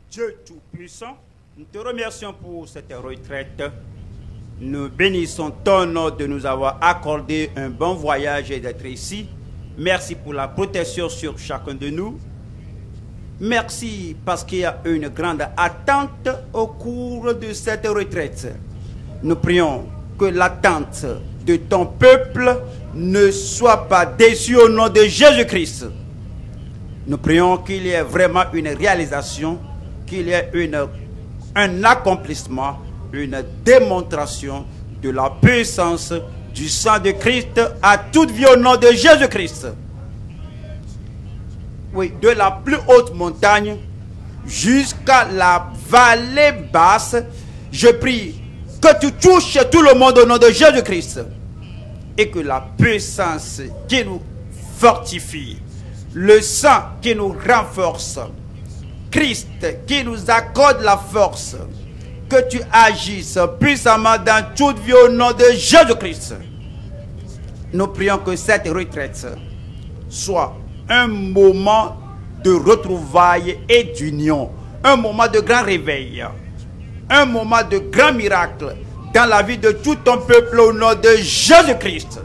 Dieu Tout-Puissant, nous te remercions pour cette retraite. Nous bénissons ton nom de nous avoir accordé un bon voyage et d'être ici. Merci pour la protection sur chacun de nous. Merci parce qu'il y a une grande attente au cours de cette retraite. Nous prions que l'attente de ton peuple ne soit pas déçue au nom de Jésus-Christ. Nous prions qu'il y ait vraiment une réalisation, qu'il y ait un accomplissement, une démonstration de la puissance du sang de Christ à toute vie au nom de Jésus-Christ. Oui, de la plus haute montagne jusqu'à la vallée basse, je prie que tu touches tout le monde au nom de Jésus-Christ et que la puissance qui nous fortifie, le sang qui nous renforce, Christ qui nous accorde la force, que tu agisses puissamment dans toute vie au nom de Jésus-Christ. Nous prions que cette retraite soit un moment de retrouvailles et d'union, un moment de grand réveil, un moment de grand miracle dans la vie de tout ton peuple au nom de Jésus-Christ.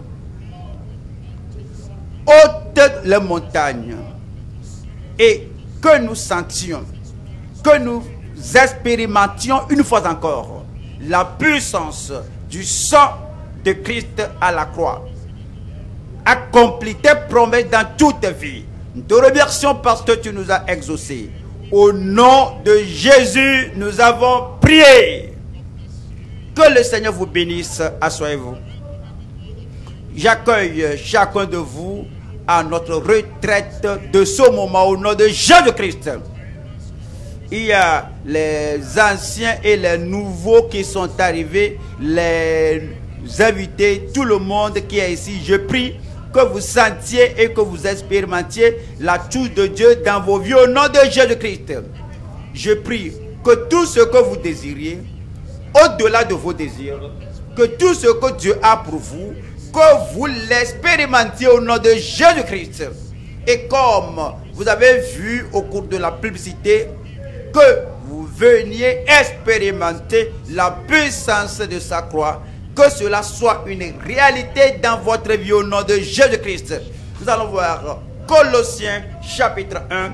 Ôte les montagnes et que nous sentions, que nous expérimentions une fois encore la puissance du sang de Christ à la croix. Accomplis tes promesses dans toute vie. Nous te remercions parce que tu nous as exaucés. Au nom de Jésus, nous avons prié. Que le Seigneur vous bénisse. Asseyez-vous. J'accueille chacun de vous à notre retraite de ce moment au nom de Jésus-Christ. Il y a les anciens et les nouveaux qui sont arrivés, les invités, tout le monde qui est ici. Je prie que vous sentiez et que vous expérimentiez la touche de Dieu dans vos vies au nom de Jésus-Christ. Je prie que tout ce que vous désiriez, au-delà de vos désirs, que tout ce que Dieu a pour vous, que vous l'expérimentiez au nom de Jésus-Christ. Et comme vous avez vu au cours de la publicité, que vous veniez expérimenter la puissance de sa croix, que cela soit une réalité dans votre vie au nom de Jésus-Christ. Nous allons voir Colossiens chapitre 1.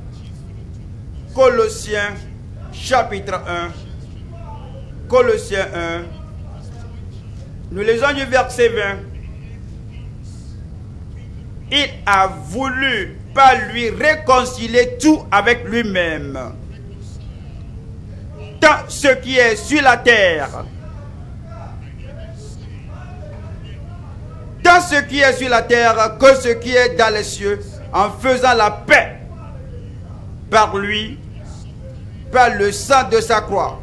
Colossiens chapitre 1. Colossiens 1. Nous lisons du verset 20. Il a voulu par lui réconcilier tout avec lui-même, tant ce qui est sur la terre, tant ce qui est sur la terre que ce qui est dans les cieux, en faisant la paix par lui, par le sang de sa croix.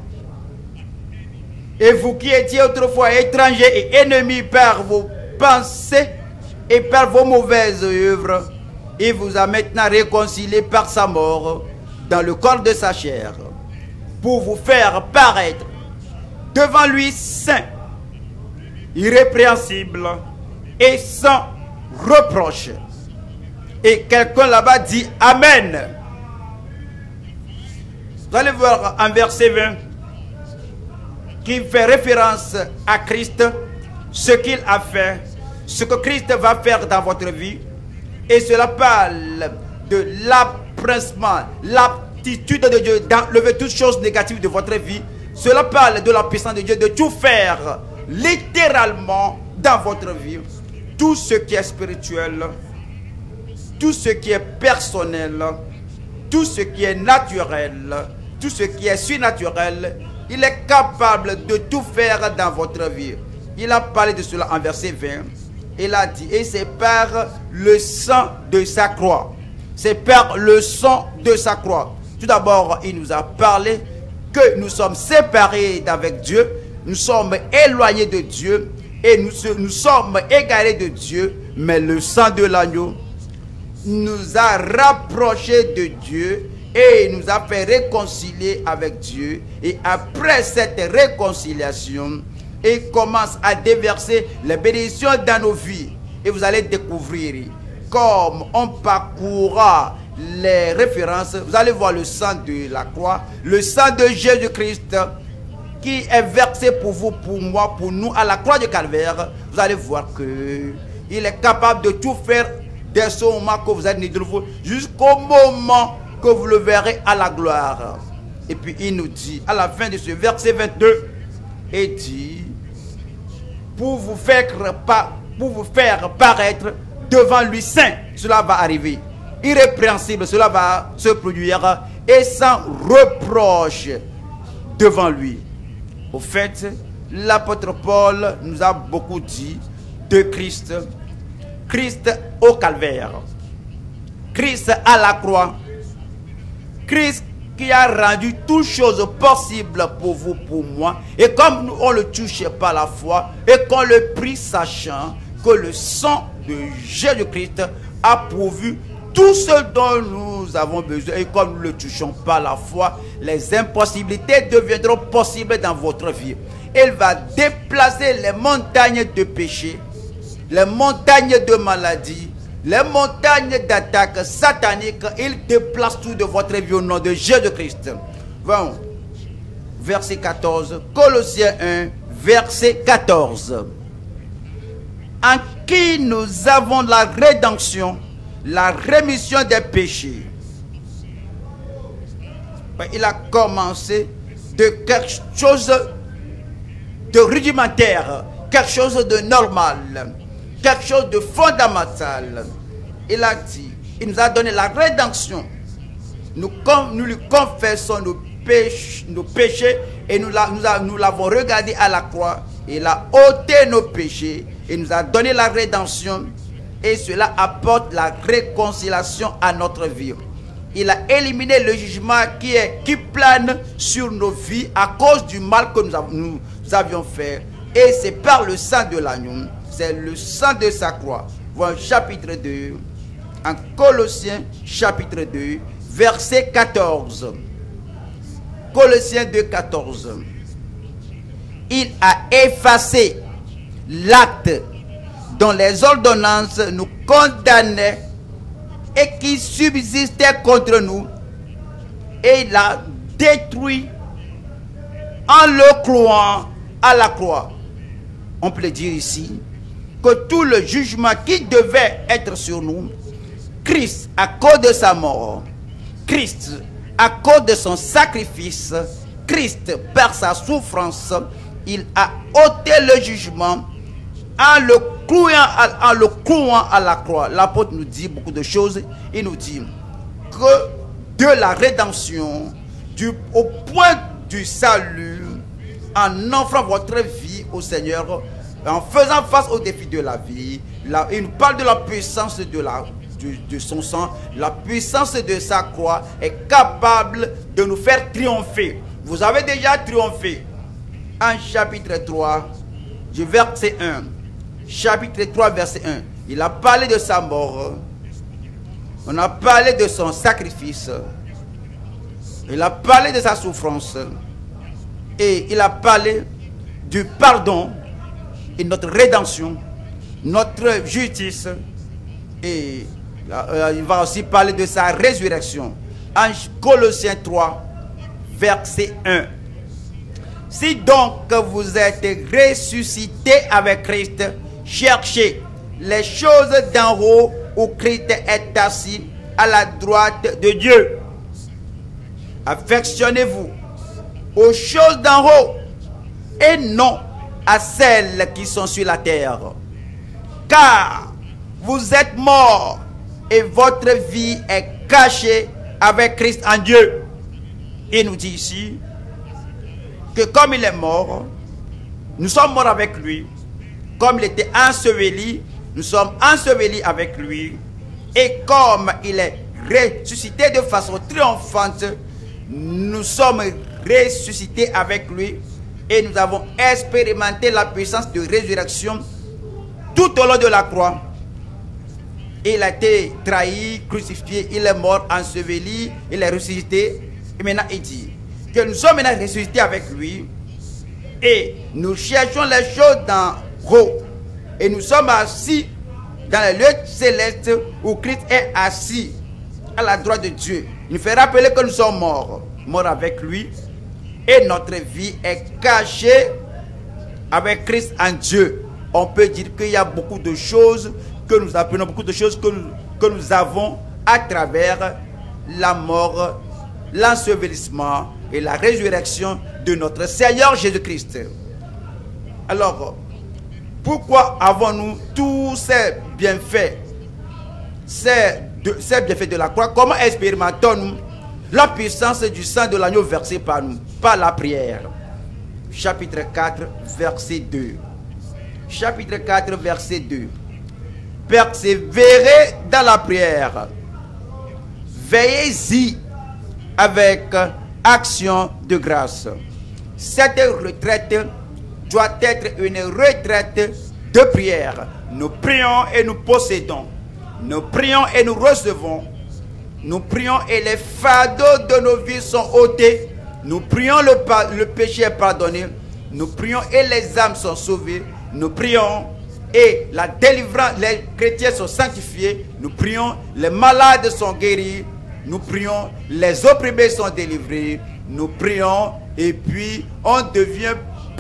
Et vous qui étiez autrefois étrangers et ennemis par vos pensées et par vos mauvaises œuvres, il vous a maintenant réconcilié par sa mort dans le corps de sa chair, pour vous faire paraître devant lui saint, irrépréhensible et sans reproche. Et quelqu'un là-bas dit Amen. Vous allez voir en verset 20 qui fait référence à Christ, ce qu'il a fait, ce que Christ va faire dans votre vie. Et cela parle de l'appressement, l'aptitude de Dieu d'enlever toutes choses négatives de votre vie. Cela parle de la puissance de Dieu de tout faire littéralement dans votre vie. Tout ce qui est spirituel, tout ce qui est personnel, tout ce qui est naturel, tout ce qui est surnaturel, il est capable de tout faire dans votre vie. Il a parlé de cela en verset 20. Il a dit, et c'est par le sang de sa croix. C'est par le sang de sa croix. Tout d'abord, il nous a parlé que nous sommes séparés d'avec Dieu, nous sommes éloignés de Dieu, et nous sommes égarés de Dieu, mais le sang de l'agneau nous a rapprochés de Dieu et nous a fait réconcilier avec Dieu. Et après cette réconciliation, il commence à déverser les bénédictions dans nos vies. Et vous allez découvrir comme on parcourra les références, vous allez voir le sang de la croix, le sang de Jésus-Christ qui est versé pour vous, pour moi, pour nous à la croix du Calvaire. Vous allez voir que il est capable de tout faire dès ce moment que vous êtes né de nouveau jusqu'au moment que vous le verrez à la gloire. Et puis il nous dit à la fin de ce verset 22, il dit pour vous faire paraître devant lui saint, cela va arriver, irrépréhensible, cela va se produire, et sans reproche devant lui. Au fait, l'apôtre Paul nous a beaucoup dit de Christ, Christ au calvaire, Christ à la croix, Christ qui a rendu toutes choses possibles pour vous, pour moi. Et comme nous, on ne le touchait pas la foi, et qu'on le prie sachant que le sang de Jésus-Christ a pourvu tout ce dont nous avons besoin. Et comme nous ne le touchons pas la foi, les impossibilités deviendront possibles dans votre vie. Il va déplacer les montagnes de péché, les montagnes de maladie, les montagnes d'attaques sataniques. Il déplace tout de votre vie au nom de Jésus-Christ. Bon, verset 14, Colossiens 1, verset 14. En qui nous avons la rédemption, la rémission des péchés. Il a commencé de quelque chose de rudimentaire, quelque chose de normal, quelque chose de fondamental. Il a dit, il nous a donné la rédemption. Nous lui confessons nos péchés et nous l'avons regardé à la croix. Il a ôté nos péchés et nous a donné la rédemption. Et cela apporte la réconciliation à notre vie. Il a éliminé le jugement qui plane sur nos vies à cause du mal que nous avions fait. Et c'est par le sang de l'agneau, c'est le sang de sa croix. Voilà chapitre 2, en Colossiens chapitre 2, verset 14. Colossiens 2, 14. Il a effacé l'acte dont les ordonnances nous condamnaient et qui subsistait contre nous, et il l'a détruit en le clouant à la croix. On peut dire ici que tout le jugement qui devait être sur nous, Christ, à cause de sa mort, Christ, à cause de son sacrifice, Christ, par sa souffrance, il a ôté le jugement en le clouant à la croix. L'apôtre nous dit beaucoup de choses. Il nous dit que de la rédemption, au point du salut, en offrant votre vie au Seigneur, en faisant face aux défis de la vie, il nous parle de la puissance de son sang. La puissance de sa croix est capable de nous faire triompher. Vous avez déjà triomphé. En chapitre 3, du verset 1. Chapitre 3, verset 1. Il a parlé de sa mort. On a parlé de son sacrifice. Il a parlé de sa souffrance. Et il a parlé du pardon et notre rédemption, notre justice. Et il va aussi parler de sa résurrection. En Colossiens 3, verset 1. Si donc vous êtes ressuscités avec Christ, cherchez les choses d'en haut où Christ est assis à la droite de Dieu. Affectionnez-vous aux choses d'en haut et non à celles qui sont sur la terre. Car vous êtes morts et votre vie est cachée avec Christ en Dieu. Il nous dit ici que comme il est mort, nous sommes morts avec lui. Comme il était enseveli, nous sommes ensevelis avec lui. Et comme il est ressuscité de façon triomphante, nous sommes ressuscités avec lui. Et nous avons expérimenté la puissance de résurrection tout au long de la croix. Il a été trahi, crucifié, il est mort, enseveli, il est ressuscité. Et maintenant il dit que nous sommes maintenant ressuscités avec lui. Et nous cherchons les choses d'en haut. Et nous sommes assis dans les lieux célestes où Christ est assis à la droite de Dieu. Il nous fait rappeler que nous sommes morts avec lui, et notre vie est cachée avec Christ en Dieu. On peut dire qu'il y a beaucoup de choses que nous apprenons, beaucoup de choses que nous avons à travers la mort, l'ensevelissement et la résurrection de notre Seigneur Jésus-Christ. Alors, pourquoi avons-nous tous ces bienfaits, ces bienfaits de la croix? Comment expérimentons-nous la puissance du sang de l'agneau versé par nous? Par la prière. Chapitre 4, verset 2. Chapitre 4, verset 2. Persévérez dans la prière. Veillez-y avec action de grâce. Cette retraite doit être une retraite de prière. Nous prions et nous possédons. Nous prions et nous recevons. Nous prions et les fardeaux de nos vies sont ôtés. Nous prions, le péché est pardonné. Nous prions et les âmes sont sauvées. Nous prions et la délivrance, les chrétiens sont sanctifiés. Nous prions, les malades sont guéris. Nous prions, les opprimés sont délivrés. Nous prions et puis on devient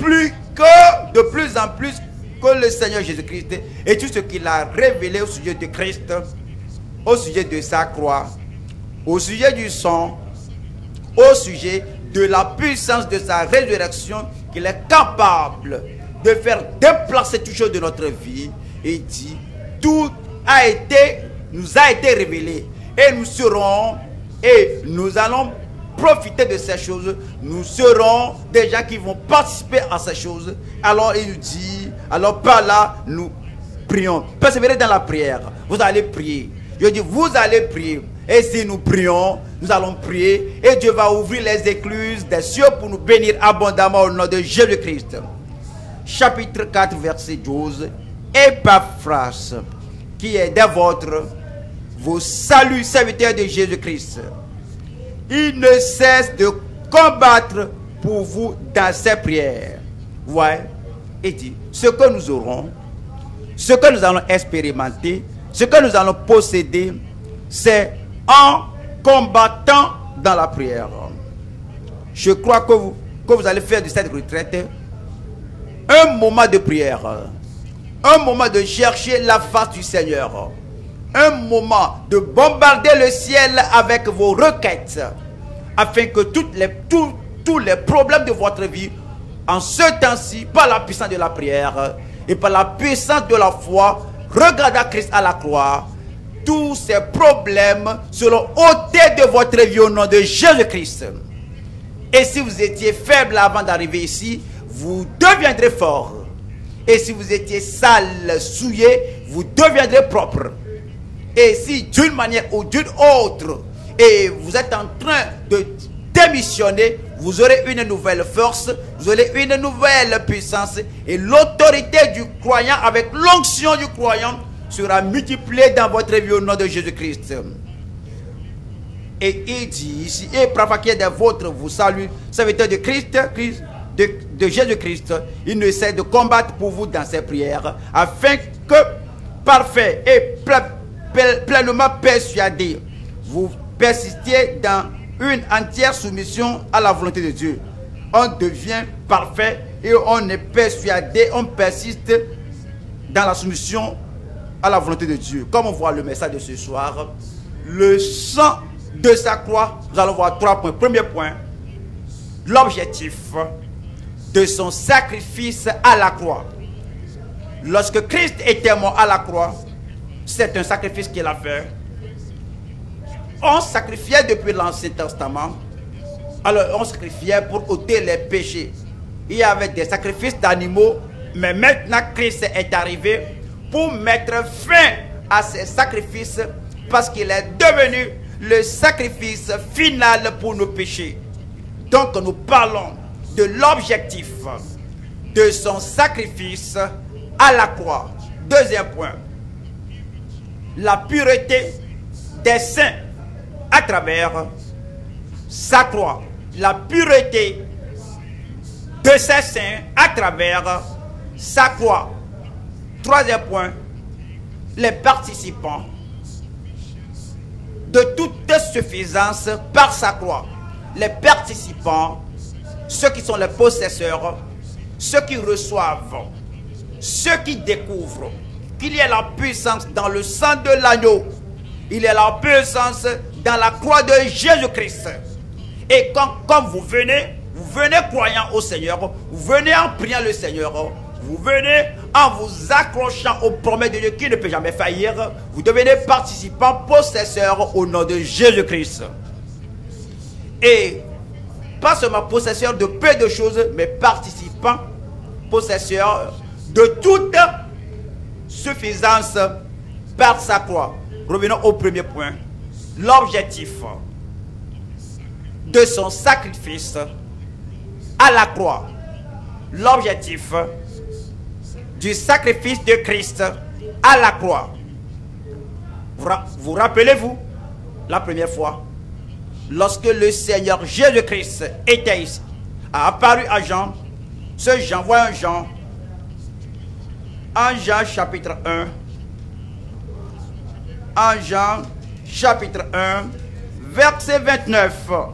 de plus en plus que le Seigneur Jésus-Christ et tout ce qu'il a révélé au sujet de Christ, au sujet de sa croix, au sujet du sang, au sujet de la puissance de sa résurrection, qu'il est capable de faire déplacer toutes choses de notre vie. Et il dit, tout nous a été révélé et nous allons profiter de ces choses. Nous serons des gens qui vont participer à ces choses. Alors il nous dit, alors par là nous prions. Persévérez dans la prière. Vous allez prier. Je dis, vous allez prier. Et si nous prions, nous allons prier. Et Dieu va ouvrir les écluses des cieux pour nous bénir abondamment au nom de Jésus-Christ. Chapitre 4, verset 12. Epaphras, qui est des vôtres, vous salue, serviteurs de Jésus-Christ. Il ne cesse de combattre pour vous dans ses prières. Ouais. Et dit, ce que nous aurons, ce que nous allons expérimenter, ce que nous allons posséder, c'est en combattant dans la prière. Je crois que vous allez faire de cette retraite un moment de prière, un moment de chercher la face du Seigneur, un moment de bombarder le ciel avec vos requêtes, afin que tous les problèmes de votre vie, en ce temps-ci, par la puissance de la prière et par la puissance de la foi, regardant Christ à la croix, tous ces problèmes seront ôtés de votre vie au nom de Jésus-Christ. Et si vous étiez faible avant d'arriver ici, vous deviendrez fort. Et si vous étiez sale, souillé, vous deviendrez propre. Et si d'une manière ou d'une autre, et vous êtes en train de démissionner, vous aurez une nouvelle force, vous aurez une nouvelle puissance, et l'autorité du croyant avec l'onction du croyant sera multipliée dans votre vie au nom de Jésus-Christ. Et il dit ici, et Epaphras qui est des vôtres vous salue, serviteur de Christ, de Jésus-Christ. Il ne cesse de combattre pour vous dans ses prières, afin que, parfait et pleinement persuadé, vous persistiez dans une entière soumission à la volonté de Dieu. On devient parfait et on est persuadé, on persiste dans la soumission à la volonté de Dieu. Comme on voit le message de ce soir, le sang de sa croix, nous allons voir 3 points. Premier point, l'objectif de son sacrifice à la croix. Lorsque Christ était mort à la croix, c'est un sacrifice qu'il a fait. On sacrifiait depuis l'Ancien Testament. Alors on sacrifiait pour ôter les péchés. Il y avait des sacrifices d'animaux, mais maintenant Christ est arrivé pour mettre fin à ces sacrifices, parce qu'il est devenu le sacrifice final pour nos péchés. Donc nous parlons de l'objectif de son sacrifice à la croix. Deuxième point, la pureté des saints à travers sa croix. La pureté de ses saints à travers sa croix. Troisième point, les participants de toute suffisance par sa croix. Les participants, ceux qui sont les possesseurs, ceux qui reçoivent, ceux qui découvrent qu'il y a la puissance dans le sang de l'agneau, il y a la puissance dans la croix de Jésus-Christ. Et quand vous venez croyant au Seigneur, vous venez en priant le Seigneur, vous venez en vous accrochant aux promesses de Dieu qui ne peut jamais faillir, vous devenez participant, possesseur au nom de Jésus-Christ. Et pas seulement possesseur de peu de choses, mais participant, possesseur de toute suffisance par sa croix. Revenons au premier point. L'objectif de son sacrifice à la croix. L'objectif du sacrifice de Christ à la croix. Vous rappelez-vous la première fois, lorsque le Seigneur Jésus-Christ était ici, a apparu à Jean, ce Jean, voyons Jean, en Jean chapitre 1, en Jean chapitre 1, verset 29.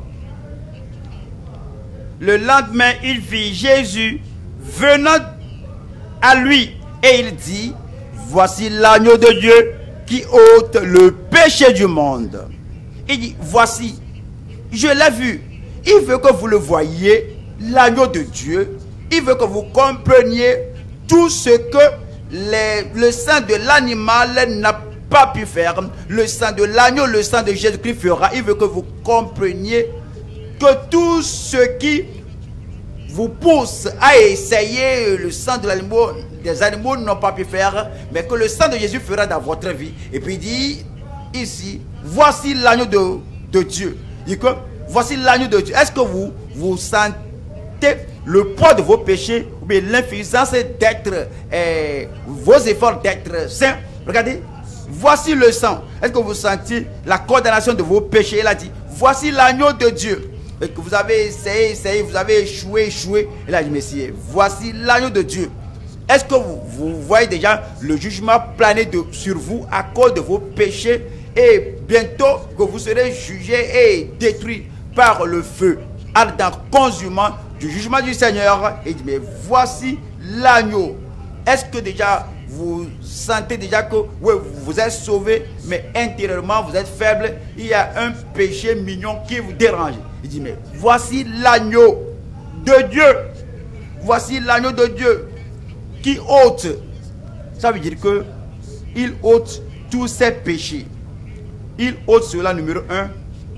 Le lendemain, il vit Jésus venant à lui et il dit, voici l'agneau de Dieu qui ôte le péché du monde. Il dit, voici, je l'ai vu. Il veut que vous le voyiez, l'agneau de Dieu. Il veut que vous compreniez tout ce que le sang de l'animal n'a pas pu faire. Le sang de l'agneau, le sang de Jésus-Christ fera. Il veut que vous compreniez que tout ce qui vous pousse à essayer le sang de l'animal, des animaux n'ont pas pu faire, mais que le sang de Jésus fera dans votre vie. Et puis il dit ici, voici l'agneau de Dieu. Il dit que voici l'agneau de Dieu. Est-ce que vous sentez le poids de vos péchés ou bien l'insuffisance d'être, vos efforts d'être saints? Regardez, voici le sang. Est-ce que vous sentez la condamnation de vos péchés? Il a dit, voici l'agneau de Dieu. Et que vous avez essayé, vous avez échoué. Il a dit, messieurs, voici l'agneau de Dieu. Est-ce que vous voyez déjà le jugement planer sur vous à cause de vos péchés? Et bientôt que vous serez jugés et détruits par le feu ardent, consumant du jugement du Seigneur. Et il dit, mais voici l'agneau. Est-ce que déjà vous sentez déjà que oui, vous êtes sauvés, mais intérieurement vous êtes faible? Il y a un péché mignon qui vous dérange. Il dit, mais voici l'agneau de Dieu. Voici l'agneau de Dieu qui ôte. Ça veut dire que il ôte tous ses péchés. Il ôte cela, numéro 1.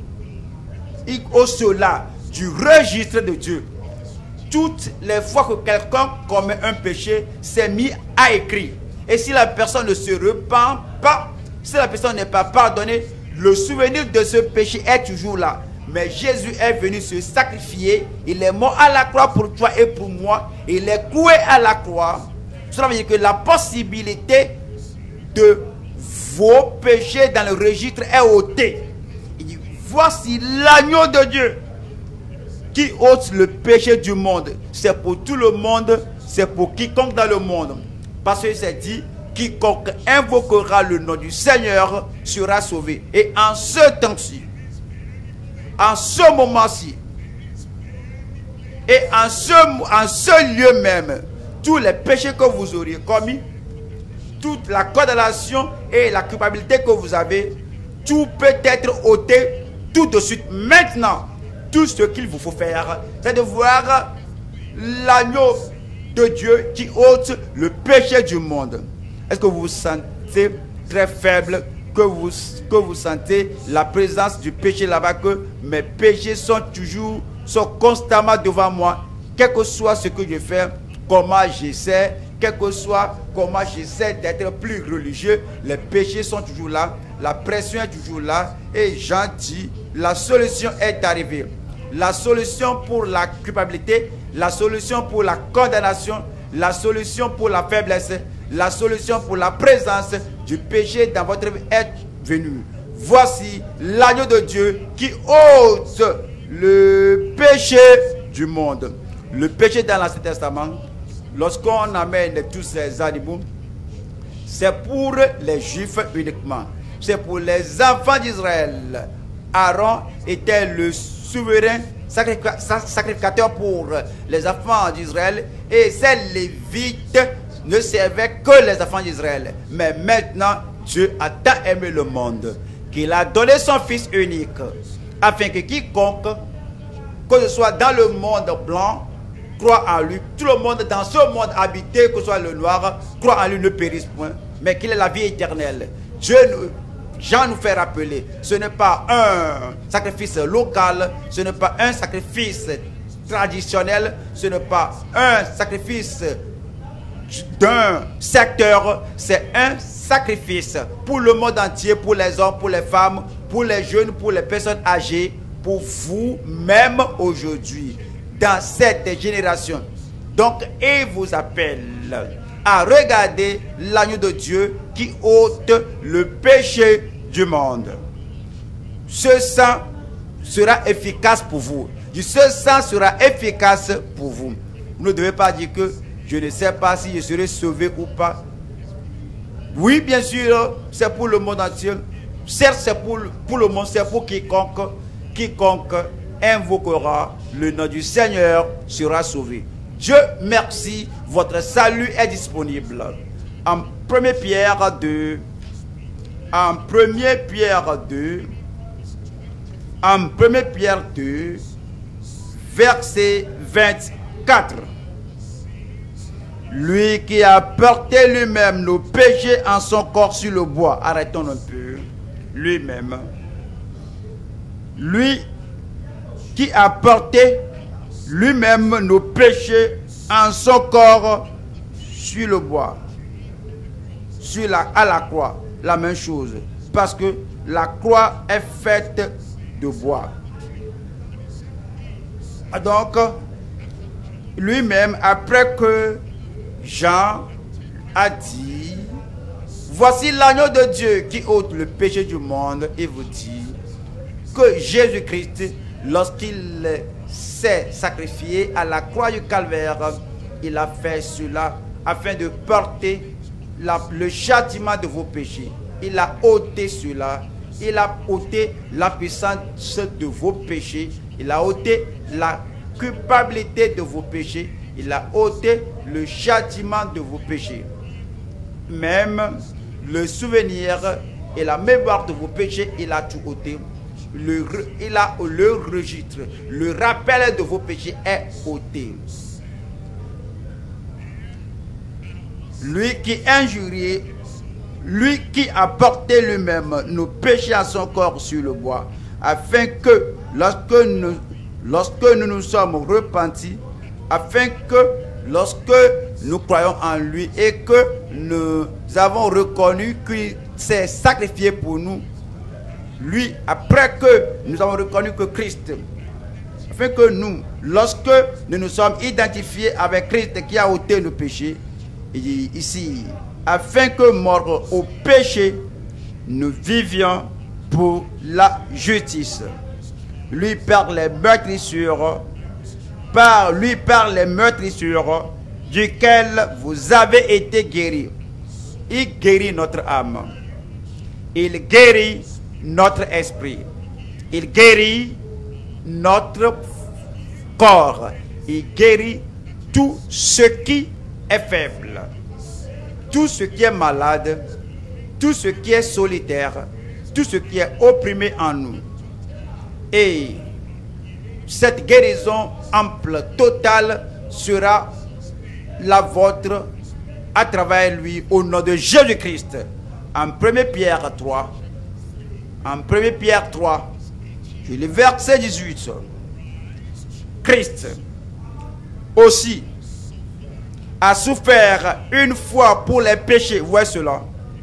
Il ôte cela du registre de Dieu. Toutes les fois que quelqu'un commet un péché, c'est mis à écrit. Et si la personne ne se repent pas, si la personne n'est pas pardonnée, le souvenir de ce péché est toujours là. Mais Jésus est venu se sacrifier. Il est mort à la croix pour toi et pour moi. Il est cloué à la croix. Cela veut dire que la possibilité de vos péchés dans le registre est ôtée. Il dit, voici l'agneau de Dieu qui ôte le péché du monde. C'est pour tout le monde, c'est pour quiconque dans le monde. Parce que c'est dit, quiconque invoquera le nom du Seigneur sera sauvé. Et en ce temps-ci, en ce moment-ci, et en ce lieu même, tous les péchés que vous auriez commis, toute la condamnation et la culpabilité que vous avez, tout peut être ôté tout de suite. Maintenant, tout ce qu'il vous faut faire, c'est de voir l'agneau de Dieu qui ôte le péché du monde. Est-ce que vous vous sentez très faible, que vous sentez la présence du péché là-bas, que mes péchés sont constamment devant moi, quel que soit ce que je fais, comment j'essaie, quel que soit comment j'essaie d'être plus religieux, les péchés sont toujours là, la pression est toujours là, et Jean dit, la solution est arrivée. La solution pour la culpabilité, la solution pour la condamnation, la solution pour la faiblesse, la solution pour la présence du péché dans votre vie est venue. Voici l'agneau de Dieu qui ôte le péché du monde. Le péché dans l'Ancien Testament, lorsqu'on amène tous ces animaux, c'est pour les Juifs uniquement. c'est pour les enfants d'Israël. Aaron était le souverain sacrificateur pour les enfants d'Israël, et ces Lévites ne servaient que les enfants d'Israël. Mais maintenant, Dieu a tant aimé le monde qu'il a donné son Fils unique, afin que quiconque, que ce soit dans le monde blanc, croit en lui. Tout le monde dans ce monde habité, que ce soit le noir, croit en lui, ne périsse point, mais qu'il ait la vie éternelle. Jean nous fait rappeler, ce n'est pas un sacrifice local, ce n'est pas un sacrifice traditionnel, ce n'est pas un sacrifice d'un secteur, c'est un sacrifice pour le monde entier, pour les hommes, pour les femmes, pour les jeunes, pour les personnes âgées, pour vous, même aujourd'hui, dans cette génération. Donc, il vous appelle à regarder l'agneau de Dieu qui ôte le péché du monde. Ce sang sera efficace pour vous. Ce sang sera efficace pour vous. Vous ne devez pas dire que je ne sais pas si je serai sauvé ou pas. Oui, bien sûr, c'est pour le monde entier. Certes, c'est pour le monde, c'est pour quiconque invoquera le nom du Seigneur sera sauvé. Dieu merci, votre salut est disponible. En 1 Pierre 2, en 1 Pierre 2, verset 24. Lui qui a porté lui-même nos péchés en son corps sur le bois. Arrêtons un peu. Lui-même. Lui qui a porté lui-même nos péchés en son corps sur le bois. À la croix. La même chose. Parce que la croix est faite de bois. Donc, lui-même, après que Jean a dit, voici l'agneau de Dieu qui ôte le péché du monde, et vous dit que Jésus-Christ, lorsqu'il s'est sacrifié à la croix du Calvaire, il a fait cela afin de porter le châtiment de vos péchés. Il a ôté cela, il a ôté la puissance de vos péchés, il a ôté la culpabilité de vos péchés, il a ôté le châtiment de vos péchés. Même le souvenir et la mémoire de vos péchés, il a tout ôté. Il a le registre, le rappel de vos péchés est ôté. Lui qui injuriait, lui qui a porté lui-même nos péchés à son corps sur le bois, afin que lorsque nous nous sommes repentis, afin que lorsque nous croyons en lui et que nous avons reconnu qu'il s'est sacrifié pour nous, lui, après que nous avons reconnu que Christ, afin que nous, lorsque nous nous sommes identifiés avec Christ qui a ôté nos péchés, il dit ici, afin que mort au péché, nous vivions pour la justice. Lui par les meurtrissures, par les meurtrissures duquel vous avez été guéris. Il guérit notre âme. Il guérit notre esprit. Il guérit notre corps. Il guérit tout ce qui est faible, tout ce qui est malade, tout ce qui est solitaire, tout ce qui est opprimé en nous. Et cette guérison ample, totale, sera la vôtre à travers lui, au nom de Jésus-Christ. En 1 Pierre 3, en 1 Pierre 3, le verset 18, Christ aussi a souffert une fois pour les péchés. Voyez cela.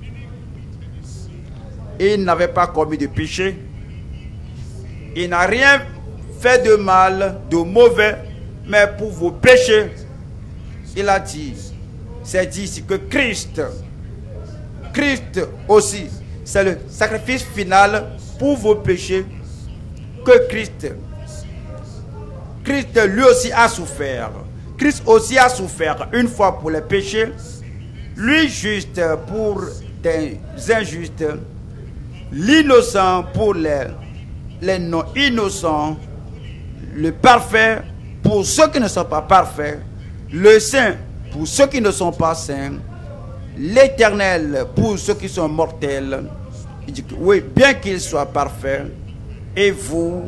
Il n'avait pas commis de péché. Il n'a rien fait de mal, de mauvais, mais pour vos péchés, il a dit, c'est dit ici que Christ aussi, c'est le sacrifice final pour vos péchés, que Christ lui aussi a souffert. Christ aussi a souffert une fois pour les péchés, lui juste pour des injustes, l'innocent pour les non-innocents, le parfait pour ceux qui ne sont pas parfaits, le saint pour ceux qui ne sont pas saints, l'éternel pour ceux qui sont mortels. Il dit que oui, bien qu'il soit parfait, et vous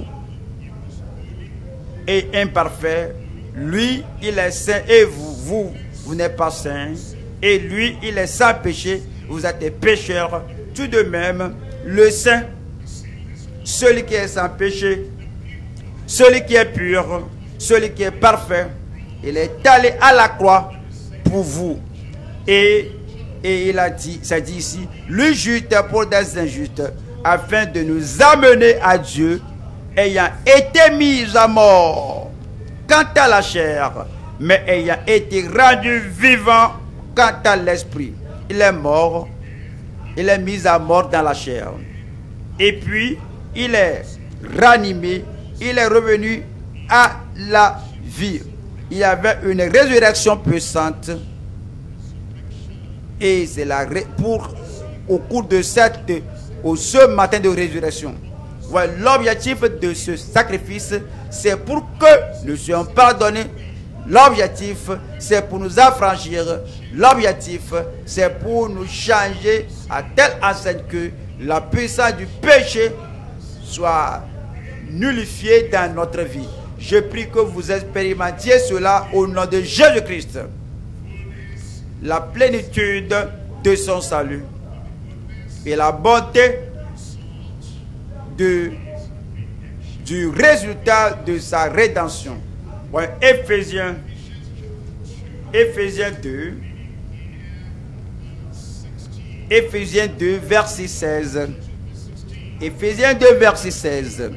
et imparfait, lui il est saint et vous n'êtes pas saint, et lui il est sans péché, vous êtes des pécheurs. Tout de même, le saint, celui qui est sans péché, celui qui est pur, celui qui est parfait, il est allé à la croix pour vous. Et il a dit, ça dit ici, le juste pour des injustes, afin de nous amener à Dieu, ayant été mis à mort quant à la chair, mais ayant été rendu vivant quant à l'esprit. Il est mort, il est mis à mort dans la chair. Et puis, il est ranimé, il est revenu à la vie. Il y avait une résurrection puissante. Et c'est au cours de ce matin de résurrection. Voilà, l'objectif de ce sacrifice, c'est pour que nous soyons pardonnés. L'objectif, c'est pour nous affranchir. L'objectif, c'est pour nous changer à telle enseigne que la puissance du péché soit nullifiée dans notre vie. Je prie que vous expérimentiez cela au nom de Jésus-Christ. La plénitude de son salut et la bonté du résultat de sa rédemption. Ouais, Éphésiens 2, verset 16. Éphésiens 2, verset 16.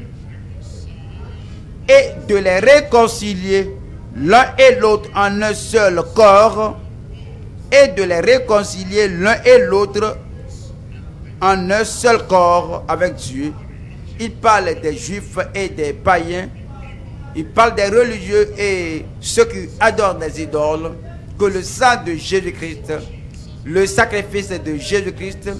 Et de les réconcilier l'un et l'autre en un seul corps, et de les réconcilier l'un et l'autre en un seul corps avec Dieu. Il parle des juifs et des païens. Il parle des religieux et ceux qui adorent des idoles. Que le sang de Jésus-Christ, le sacrifice de Jésus-Christ,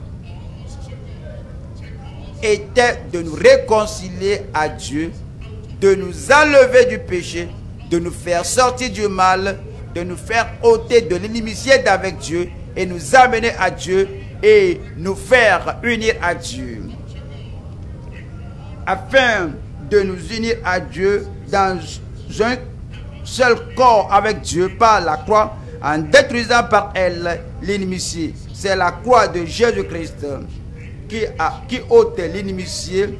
était de nous réconcilier à Dieu, de nous enlever du péché, de nous faire sortir du mal, de nous faire ôter de l'inimitié d'avec Dieu et nous amener à Dieu et nous faire unir à Dieu. Afin de nous unir à Dieu dans un seul corps avec Dieu par la croix, en détruisant par elle l'inimitié. C'est la croix de Jésus-Christ qui ôte l'inimitié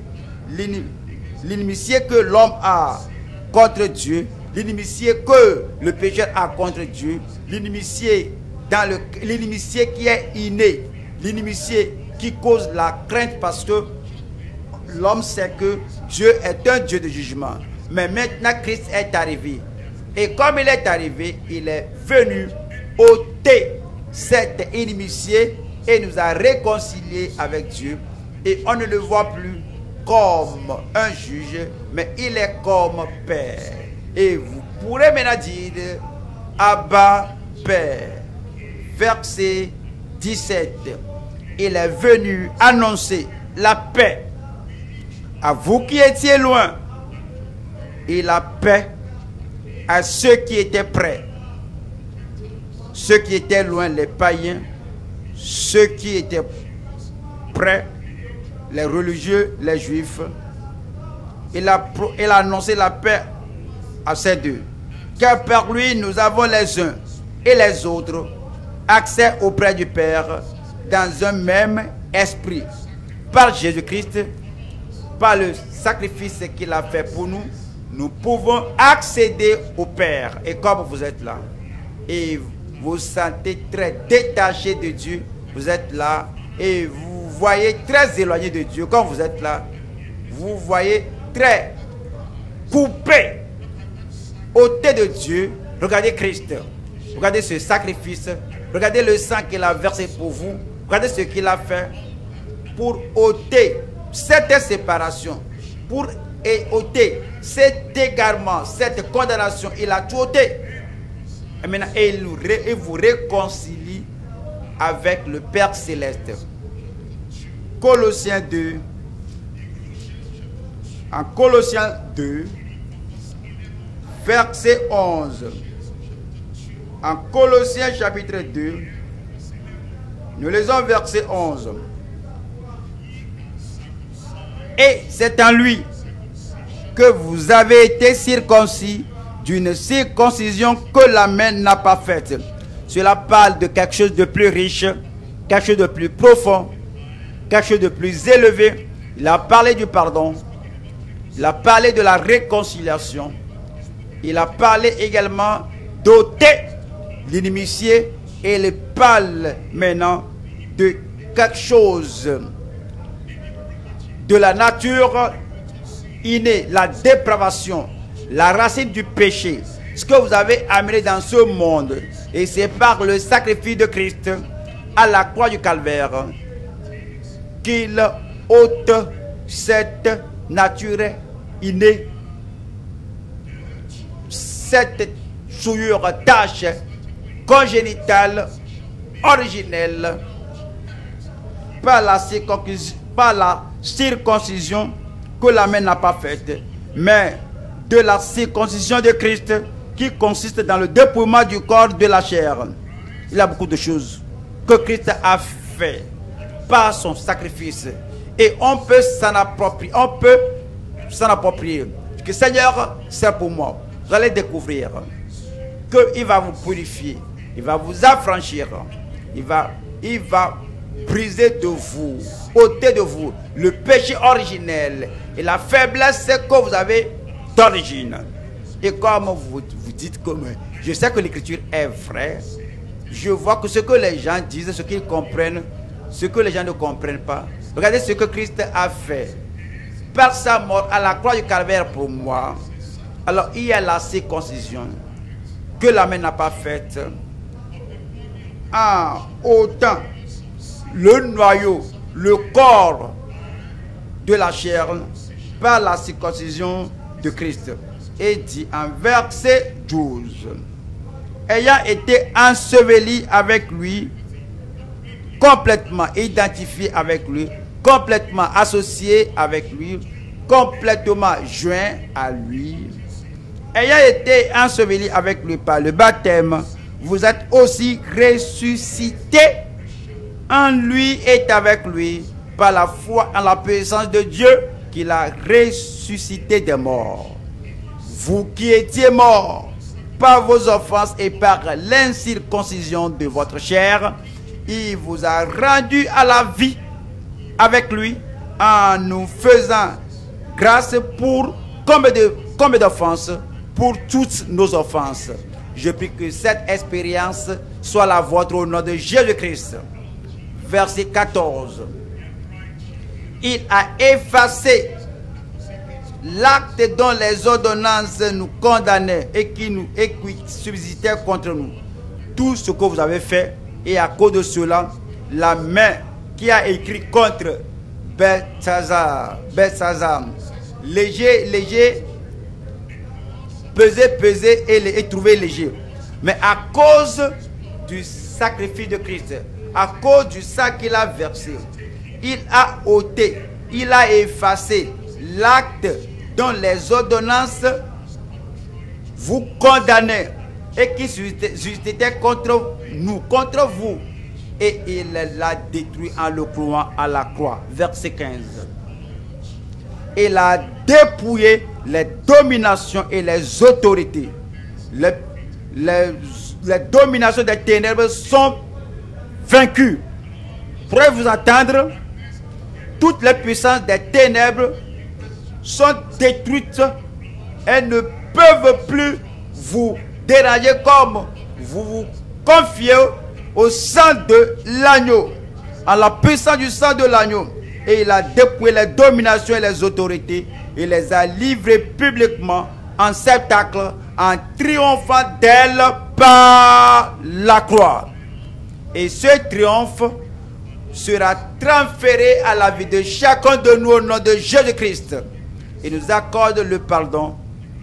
que l'homme a contre Dieu, l'inimitié que le pécheur a contre Dieu, l'inimitié qui est innée, l'inimitié qui cause la crainte parce que l'homme sait que Dieu est un Dieu de jugement. Mais maintenant Christ est arrivé. Et comme il est arrivé, il est venu ôter cette inimitié et nous a réconciliés avec Dieu. Et on ne le voit plus comme un juge, mais il est comme Père. Et vous pourrez maintenant dire Abba Père. Verset 17. Il est venu annoncer la paix à vous qui étiez loin et la paix à ceux qui étaient près. Ceux qui étaient loin, les païens, ceux qui étaient près, les religieux, les juifs. Il a annoncé la paix à ces deux. Car par lui, nous avons les uns et les autres accès auprès du Père dans un même esprit. Par Jésus-Christ, par le sacrifice qu'il a fait pour nous, nous pouvons accéder au Père. Et comme vous êtes là, et vous vous sentez très détaché de Dieu, vous êtes là, et vous voyez très éloigné de Dieu, quand vous êtes là, vous voyez très coupé, ôté de Dieu. Regardez Christ, regardez ce sacrifice, regardez le sang qu'il a versé pour vous, regardez ce qu'il a fait pour ôter cette séparation, pour ôter cet égarement, cette condamnation. Il a tout ôté. Et maintenant, il vous réconcilie avec le Père Céleste. Colossiens 2. En Colossiens 2, verset 11. En Colossiens chapitre 2, nous lisons verset 11. Et c'est en lui que vous avez été circoncis d'une circoncision que la main n'a pas faite. Cela parle de quelque chose de plus riche, quelque chose de plus profond, quelque chose de plus élevé. Il a parlé du pardon, il a parlé de la réconciliation, il a parlé également d'ôter l'inimitié et il parle maintenant de quelque chose de la nature innée, la dépravation, la racine du péché, ce que vous avez amené dans ce monde. Et c'est par le sacrifice de Christ à la croix du calvaire qu'il ôte cette nature innée, cette souillure, tâche congénitale, originelle, par la circoncision que la main n'a pas faite, mais de la circoncision de Christ qui consiste dans le dépouillement du corps de la chair. Il y a beaucoup de choses que Christ a fait par son sacrifice et on peut s'en approprier. Que Seigneur, c'est pour moi. Vous allez découvrir qu'il va vous purifier, il va vous affranchir, il va briser de vous, ôter de vous le péché originel et la faiblesse que vous avez d'origine. Et comme vous dites, comme je sais que l'écriture est vraie, je vois que ce que les gens disent, ce qu'ils comprennent, ce que les gens ne comprennent pas. Regardez ce que Christ a fait par sa mort à la croix du calvaire pour moi. Alors il y a la circoncision que la main n'a pas faite, en ôtant le noyau, le corps de la chair par la circoncision de Christ. Et dit en verset 12, ayant été enseveli avec lui, complètement identifié avec lui, complètement associé avec lui, complètement joint à lui, ayant été enseveli avec lui par le baptême, vous êtes aussi ressuscités en lui et avec lui par la foi en la puissance de Dieu qu'il a ressuscité des morts. Vous qui étiez morts par vos offenses et par l'incirconcision de votre chair, il vous a rendu à la vie avec lui en nous faisant grâce pour combien d'offenses, pour toutes nos offenses. Je prie que cette expérience soit la vôtre au nom de Jésus-Christ. Verset 14. Il a effacé l'acte dont les ordonnances nous condamnaient et qui subsistait contre nous. Tout ce que vous avez fait, et à cause de cela, la main qui a écrit contre Belshazzar, léger, peser et trouver léger. Mais à cause du sacrifice de Christ, à cause du sang qu'il a versé, il a ôté, il a effacé l'acte dont les ordonnances vous condamnaient et qui subsistaient contre nous, contre vous. Et il l'a détruit en le clouant à la croix. Verset 15. Il a dépouillé les dominations et les autorités. Les dominations des ténèbres sont vaincues. Pourrez-vous entendre? Toutes les puissances des ténèbres sont détruites. Elles ne peuvent plus vous déranger comme vous vous confiez au sang de l'agneau, à la puissance du sang de l'agneau. Et il a dépouillé les dominations et les autorités et les a livrées publiquement en spectacle, en triomphant d'elles par la croix. Et ce triomphe sera transféré à la vie de chacun de nous au nom de Jésus-Christ. Et nous accorde le pardon.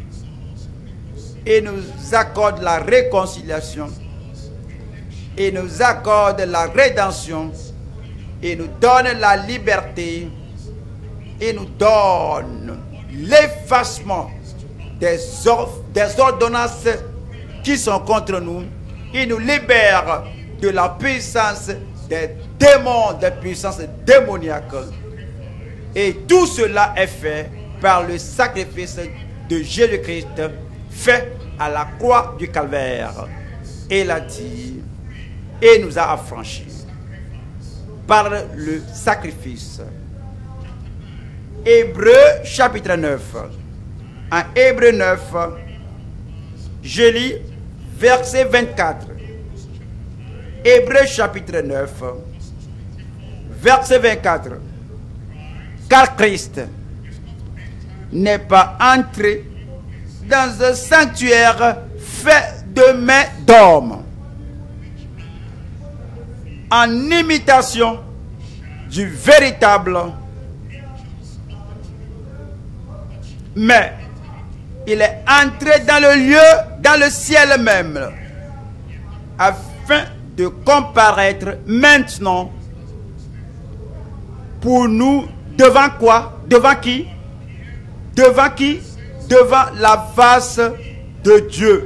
Et nous accorde la réconciliation. Et nous accorde la rédemption. Il nous donne la liberté. Il nous donne l'effacement des ordonnances qui sont contre nous. Il nous libère de la puissance des démons, des puissances démoniaques. Et tout cela est fait par le sacrifice de Jésus-Christ fait à la croix du calvaire. Et il a dit, et nous a affranchis par le sacrifice. Hébreux chapitre 9. En Hébreux 9, je lis verset 24. Hébreux chapitre 9, verset 24. Car Christ n'est pas entré dans un sanctuaire fait de mains d'hommes, en imitation du véritable, mais il est entré dans le lieu, dans le ciel même, afin de comparaître maintenant pour nous devant quoi? Devant qui? Devant qui? Devant la face de Dieu.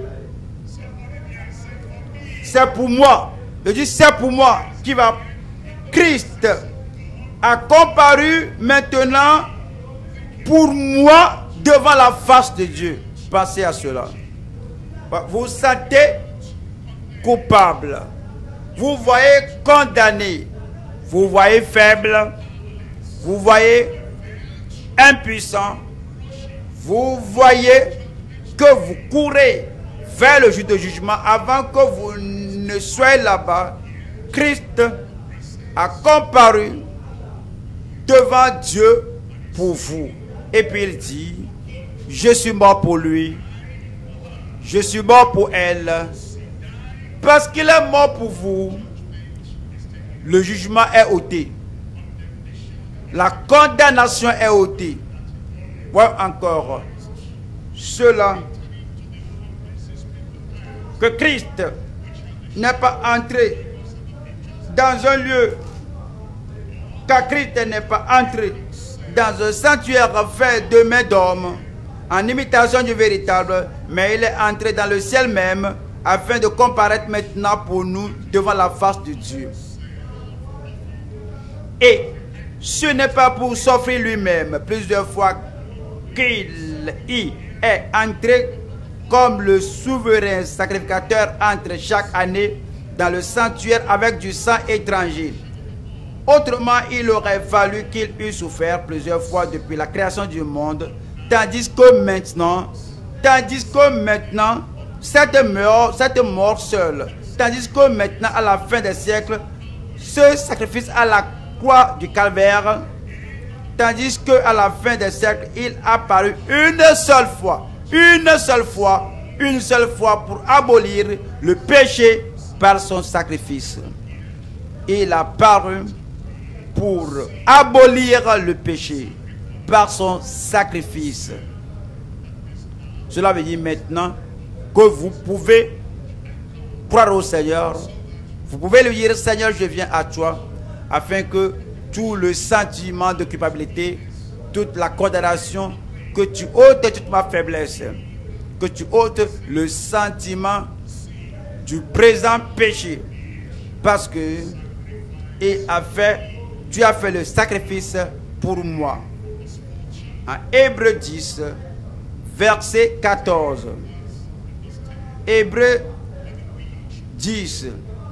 C'est pour moi. Je dis c'est pour moi qui va. Christ a comparu maintenant pour moi devant la face de Dieu. Pensez à cela. Vous vous sentez coupable. Vous voyez condamné. Vous voyez faible. Vous voyez impuissant. Vous voyez que vous courez vers le jour de jugement avant que vous ne soyez là-bas. Christ a comparu devant Dieu pour vous. Et puis il dit, je suis mort pour lui. Je suis mort pour elle. Parce qu'il est mort pour vous, le jugement est ôté. La condamnation est ôtée. Voilà encore cela que Christ n'est pas entré dans un lieu, car Christ n'est pas entré dans un sanctuaire fait de mains d'hommes en imitation du véritable, mais il est entré dans le ciel même afin de comparaître maintenant pour nous devant la face de Dieu. Et ce n'est pas pour s'offrir lui-même plusieurs fois qu'il y est entré comme le souverain sacrificateur entre chaque année dans le sanctuaire avec du sang étranger. Autrement, il aurait fallu qu'il eût souffert plusieurs fois depuis la création du monde, tandis que maintenant, cette mort seule, tandis que maintenant, à la fin des siècles, ce sacrifice à la croix du calvaire, tandis que à la fin des siècles, il a apparu une seule fois pour abolir le péché par son sacrifice. Il a apparu pour abolir le péché par son sacrifice. Cela veut dire maintenant que vous pouvez croire au Seigneur. Vous pouvez lui dire, Seigneur, je viens à toi, afin que tout le sentiment de culpabilité, toute la condamnation, que tu ôtes toute ma faiblesse, que tu ôtes le sentiment du présent péché, parce que tu as fait le sacrifice pour moi. En Hébreux 10, verset 14. Hébreux 10,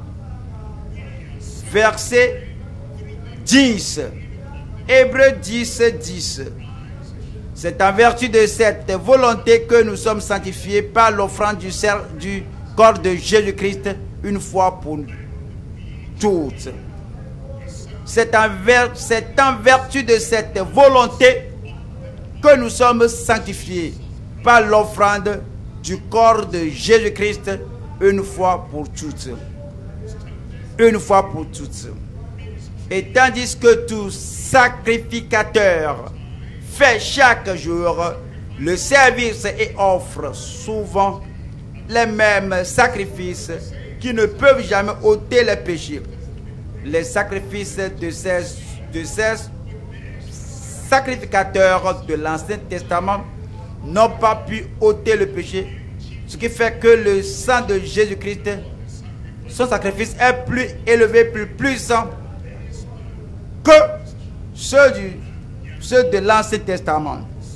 verset 10. Hébreux 10, 10. C'est en vertu de cette volonté que nous sommes sanctifiés par l'offrande du corps de Jésus-Christ une fois pour toutes. C'est en vertu de cette volonté que nous sommes sanctifiés par l'offrande du corps de Jésus-Christ une fois pour toutes. Une fois pour toutes. Et tandis que tout sacrificateur fait chaque jour le service et offre souvent les mêmes sacrifices qui ne peuvent jamais ôter les péchés, les sacrifices de ces sacrificateurs de l'Ancien Testament n'ont pas pu ôter le péché, ce qui fait que le sang de Jésus-Christ, son sacrifice est plus élevé, plus puissant que ceux de l'Ancien Testament.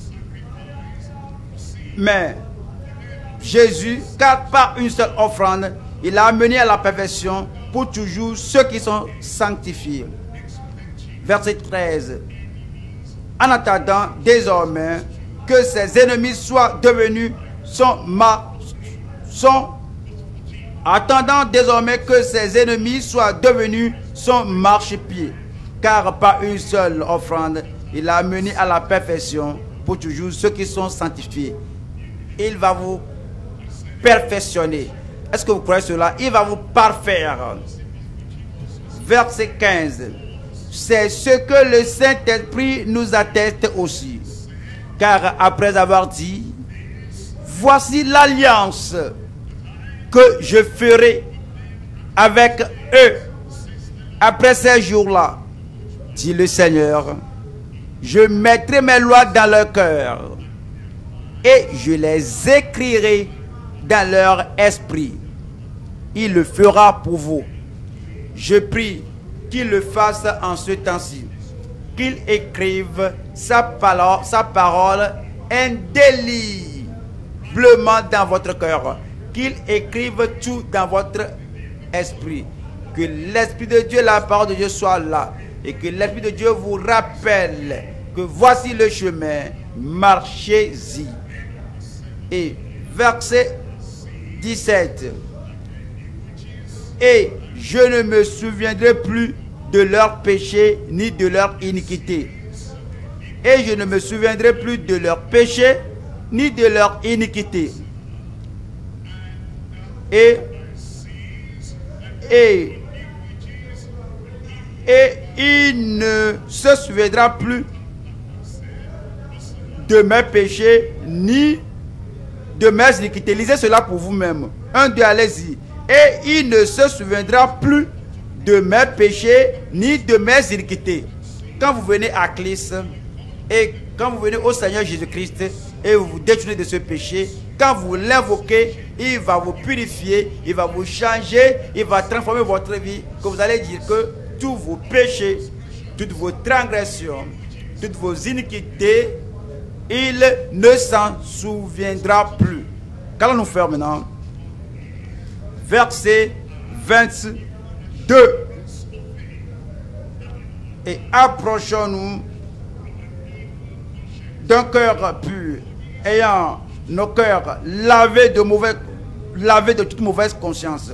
Mais Jésus, car par une seule offrande, il a amené à la perfection pour toujours ceux qui sont sanctifiés. Verset 13. En attendant désormais que ses ennemis soient devenus son marchepied, car par une seule offrande, il a amené à la perfection pour toujours ceux qui sont sanctifiés. Il va vous perfectionner. Est-ce que vous croyez cela? Il va vous parfaire. Verset 15. C'est ce que le Saint-Esprit nous atteste aussi. Car après avoir dit, voici l'alliance que je ferai avec eux après ces jours-là, dit le Seigneur. Je mettrai mes lois dans leur cœur et je les écrirai dans leur esprit. Il le fera pour vous. Je prie qu'il le fasse en ce temps-ci, qu'il écrive sa parole indéléblement dans votre cœur, qu'il écrive tout dans votre esprit, que l'Esprit de Dieu, la parole de Dieu soit là, et que l'Esprit de Dieu vous rappelle que voici le chemin, marchez-y. Et verset 17. Et je ne me souviendrai plus de leur péché ni de leur iniquité. Et je ne me souviendrai plus de leur péché ni de leur iniquité. Et il ne se souviendra plus de mes péchés ni de mes iniquités. Lisez cela pour vous-même. 1, 2, allez-y. Et il ne se souviendra plus de mes péchés ni de mes iniquités. Quand vous venez à Christ et quand vous venez au Seigneur Jésus-Christ et vous vous détournez de ce péché, quand vous l'invoquez, il va vous purifier, il va vous changer, il va transformer votre vie, que vous allez dire que tous vos péchés, toutes vos transgressions, toutes vos iniquités, il ne s'en souviendra plus. Qu'allons-nous faire maintenant? Verset 22. Et approchons-nous d'un cœur pur, ayant nos cœurs lavés de toute mauvaise conscience.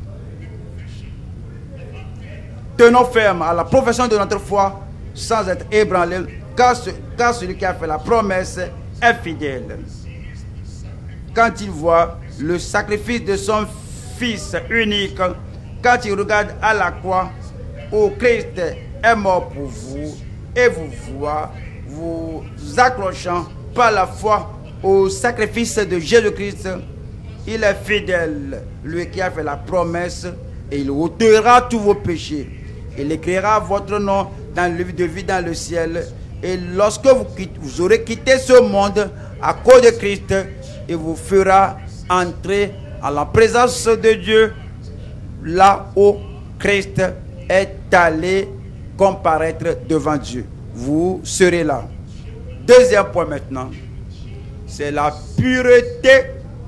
Tenons ferme à la profession de notre foi sans être ébranlés, car celui qui a fait la promesse est fidèle. Quand il voit le sacrifice de son Fils unique, quand il regarde à la croix où Christ est mort pour vous et vous voit vous accrochant par la foi au sacrifice de Jésus-Christ, il est fidèle, lui qui a fait la promesse, et il ôtera tous vos péchés. Il écrira votre nom dans le livre de vie dans le ciel. Et lorsque vous aurez quitté ce monde à cause de Christ, il vous fera entrer à la présence de Dieu, là où Christ est allé comparaître devant Dieu. Vous serez là. Deuxième point maintenant, c'est la pureté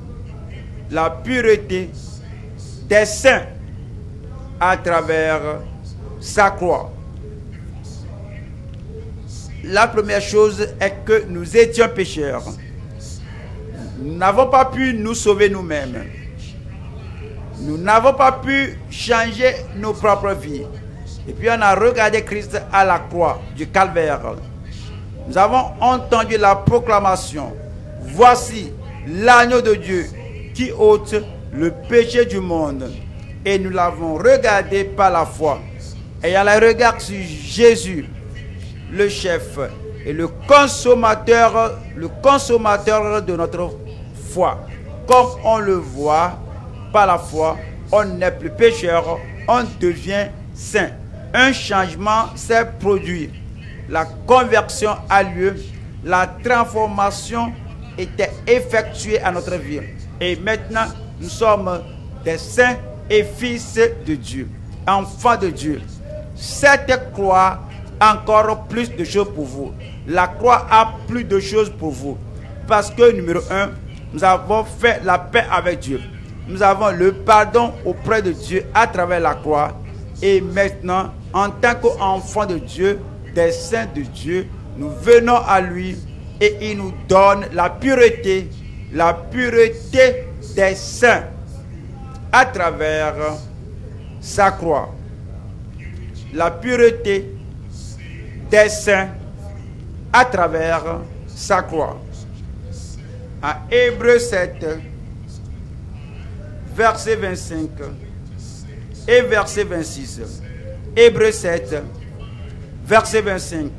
des saints à travers sa croix. La première chose est que nous étions pécheurs. Nous n'avons pas pu nous sauver nous-mêmes. Nous n'avons pas pu changer nos propres vies. Et puis on a regardé Christ à la croix du calvaire. Nous avons entendu la proclamation. Voici l'agneau de Dieu qui ôte le péché du monde. Et nous l'avons regardé par la foi. Ayant le regard sur Jésus, le chef et le consommateur de notre foi. Comme on le voit par la foi, on n'est plus pécheur, on devient saint. un changement s'est produit. La conversion a lieu. La transformation était effectuée à notre vie. Et maintenant, nous sommes des saints et fils de Dieu, enfants de Dieu. Cette croix a encore plus de choses pour vous. La croix a plus de choses pour vous. Parce que, numéro 1, nous avons fait la paix avec Dieu. Nous avons le pardon auprès de Dieu à travers la croix. Et maintenant, en tant qu'enfants de Dieu, des saints de Dieu, nous venons à lui et il nous donne la pureté des saints à travers sa croix. La pureté des saints à travers sa croix. À Hébreux 7, verset 25 et verset 26. Hébreux 7, verset 25.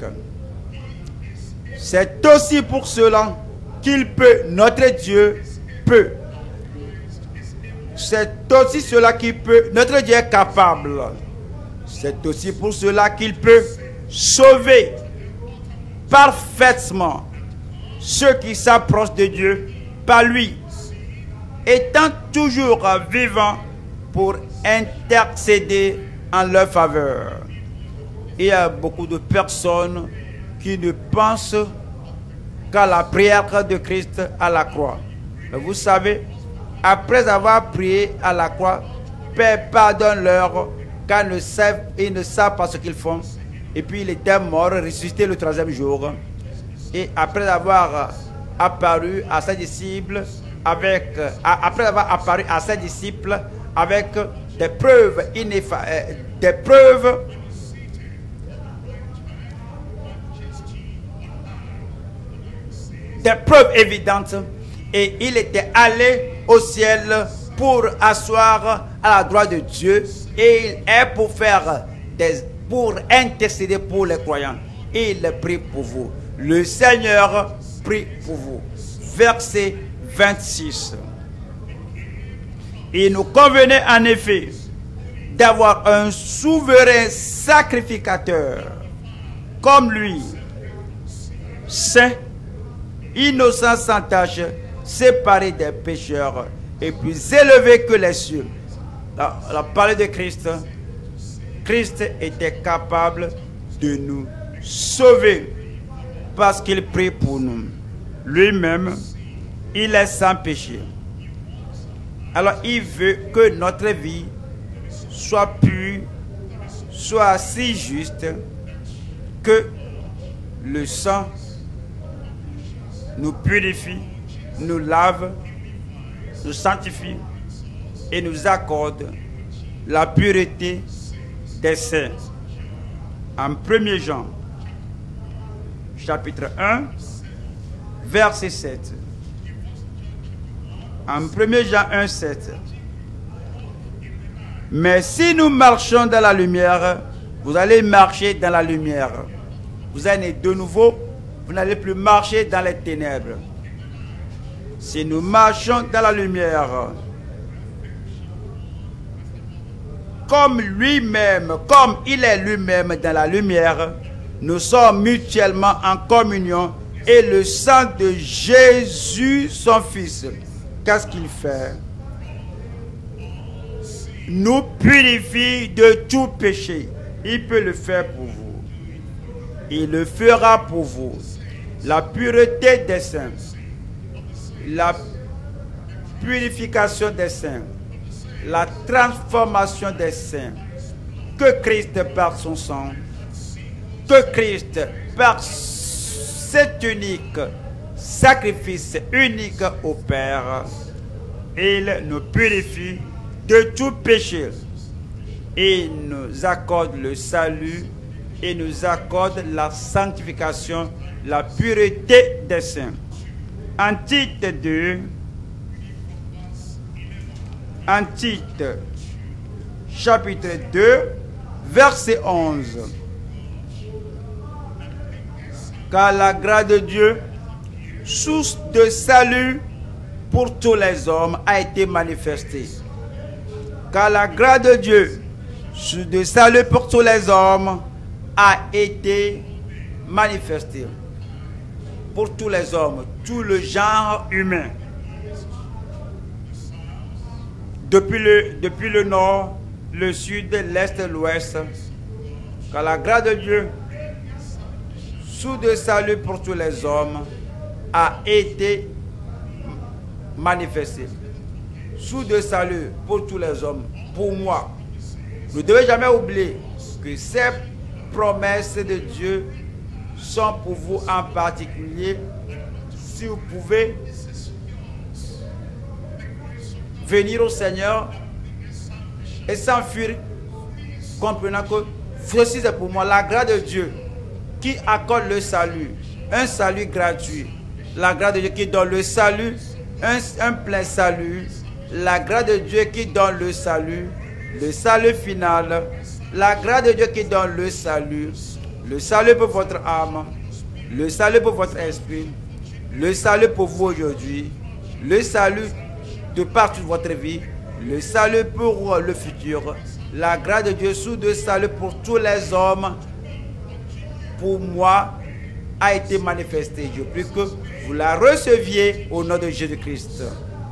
C'est aussi pour cela qu'il peut, notre Dieu peut. C'est aussi cela qu'il peut, notre Dieu est capable. C'est aussi pour cela qu'il peut sauver parfaitement ceux qui s'approchent de Dieu par lui, étant toujours vivants pour intercéder en leur faveur. Il y a beaucoup de personnes qui ne pensent qu'à la prière de Christ à la croix. Mais vous savez, après avoir prié à la croix, Père pardonne-leur, car ils ne savent pas ce qu'ils font. Et puis il était mort, ressuscité le 3e jour. Et après avoir apparu à ses disciples avec des preuves évidentes, et il était allé au ciel pour asseoir à la droite de Dieu, et il est pour intercéder pour les croyants. Il prie pour vous. Le Seigneur prie pour vous. Verset 26. Il nous convenait en effet d'avoir un souverain sacrificateur comme lui, saint, innocent, sans tache, séparé des pécheurs et plus élevé que les cieux. La parole de Christ. Christ était capable de nous sauver parce qu'il prie pour nous. Lui-même, il est sans péché. Alors il veut que notre vie soit pure, soit si juste que le sang nous purifie, nous lave, nous sanctifie et nous accorde la pureté des saints. En 1 Jean, chapitre 1, verset 7. En 1 Jean 1, 7. Mais si nous marchons dans la lumière, vous allez marcher dans la lumière. Vous êtes nés de nouveau, vous n'allez plus marcher dans les ténèbres. Si nous marchons dans la lumière, comme lui-même, comme il est lui-même dans la lumière, nous sommes mutuellement en communion, et le sang de Jésus, son Fils, qu'est-ce qu'il fait? Nous purifie de tout péché. Il peut le faire pour vous. Il le fera pour vous. La pureté des saints, la purification des saints, la transformation des saints, que Christ par son sang, que Christ par cet unique sacrifice unique au Père, il nous purifie de tout péché. Il nous accorde le salut et nous accorde la sanctification, la pureté des saints. En Tite 2, en Tite, chapitre 2, verset 11. Car la grâce de Dieu, source de salut pour tous les hommes, a été manifestée. Car la grâce de Dieu, de salut pour tous les hommes a été manifesté. Pour tous les hommes, tout le genre humain. Depuis le nord, le sud, l'est, l'ouest, car la grâce de Dieu, sous de salut pour tous les hommes, a été manifestée. Sous de salut pour tous les hommes, pour moi. Vous ne devez jamais oublier que ces promesses de Dieu sont pour vous en particulier si vous pouvez venir au Seigneur et s'enfuir, comprenant que ceci c'est pour moi la grâce de Dieu qui accorde le salut, un salut gratuit, la grâce de Dieu qui donne le salut, un plein salut, la grâce de Dieu qui donne le salut final, la grâce de Dieu qui donne le salut pour votre âme, le salut pour votre esprit, le salut pour vous aujourd'hui, le salut de par toute votre vie, le salut pour le futur, la grâce de Dieu sous de salut pour tous les hommes, pour moi, a été manifestée. Je prie que vous la receviez au nom de Jésus-Christ.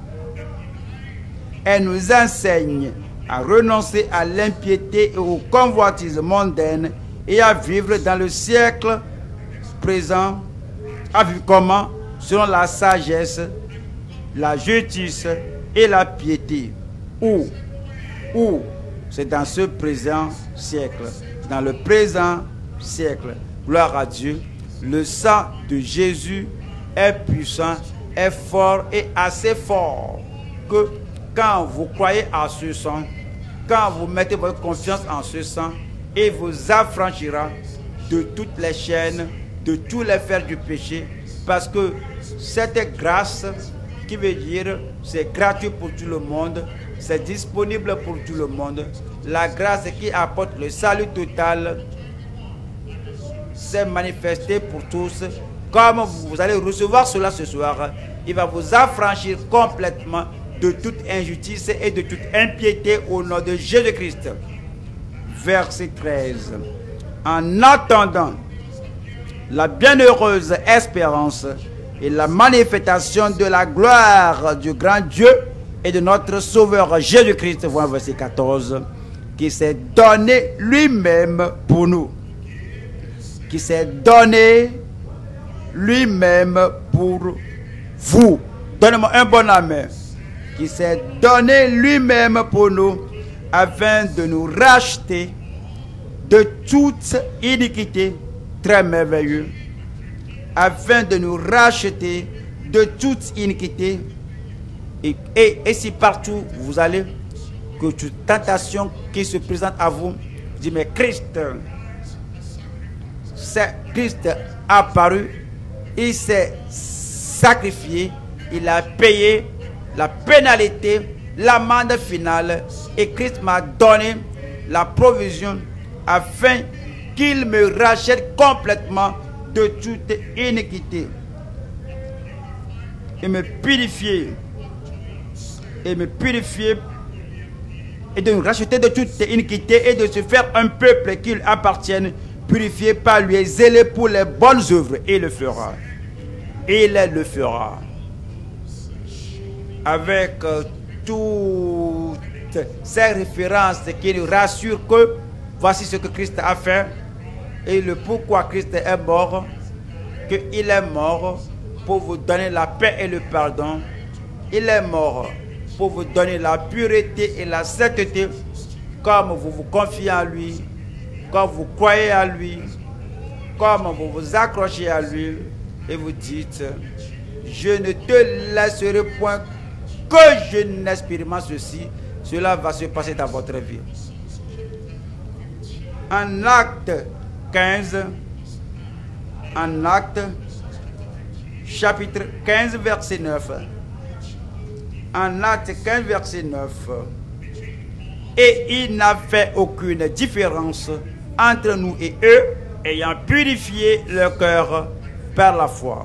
Elle nous enseigne à renoncer à l'impiété et aux convoitises mondaines et à vivre dans le siècle présent, à vivre comment? Selon la sagesse, la justice et la piété. Où? C'est dans ce présent siècle. Dans le présent siècle. Gloire à Dieu. Le sang de Jésus est puissant, est fort et assez fort que quand vous croyez à ce sang, quand vous mettez votre confiance en ce sang, il vous affranchira de toutes les chaînes, de tous les fers du péché, parce que cette grâce, qui veut dire c'est gratuit pour tout le monde, c'est disponible pour tout le monde. La grâce qui apporte le salut total s'est manifestée pour tous. Comme vous allez recevoir cela ce soir, il va vous affranchir complètement de toute injustice et de toute impiété au nom de Jésus-Christ. Verset 13. En attendant la bienheureuse espérance et la manifestation de la gloire du grand Dieu et de notre Sauveur Jésus-Christ, voilà verset 14, qui s'est donné lui-même pour nous. Qui s'est donné lui-même pour vous. Donnez-moi un bon amen. Qui s'est donné lui-même pour nous afin de nous racheter de toute iniquité. Très merveilleux. Afin de nous racheter de toute iniquité. Et si partout vous allez, que toute tentation qui se présente à vous, dit mais Christ a apparu, il s'est sacrifié, il a payé la pénalité, l'amende finale, et Christ m'a donné la provision afin qu'il me rachète complètement de toute iniquité et me purifier et de nous racheter de toute iniquité et de se faire un peuple qui lui appartienne, purifié par lui et zélé pour les bonnes œuvres. Et il le fera. Il le fera. Avec toutes ces références qui nous rassurent que voici ce que Christ a fait et le pourquoi Christ est mort, qu'il est mort pour vous donner la paix et le pardon. Il est mort pour vous donner la pureté et la sainteté, comme vous vous confiez en lui, comme vous croyez à lui, comme vous vous accrochez à lui et vous dites, je ne te laisserai point que je n'expérimente ceci. Cela va se passer dans votre vie. En Acte 15, en Acte chapitre 15 verset 9, en Acte 15 verset 9, et il n'a fait aucune différence entre nous et eux, ayant purifié leur cœur par la foi.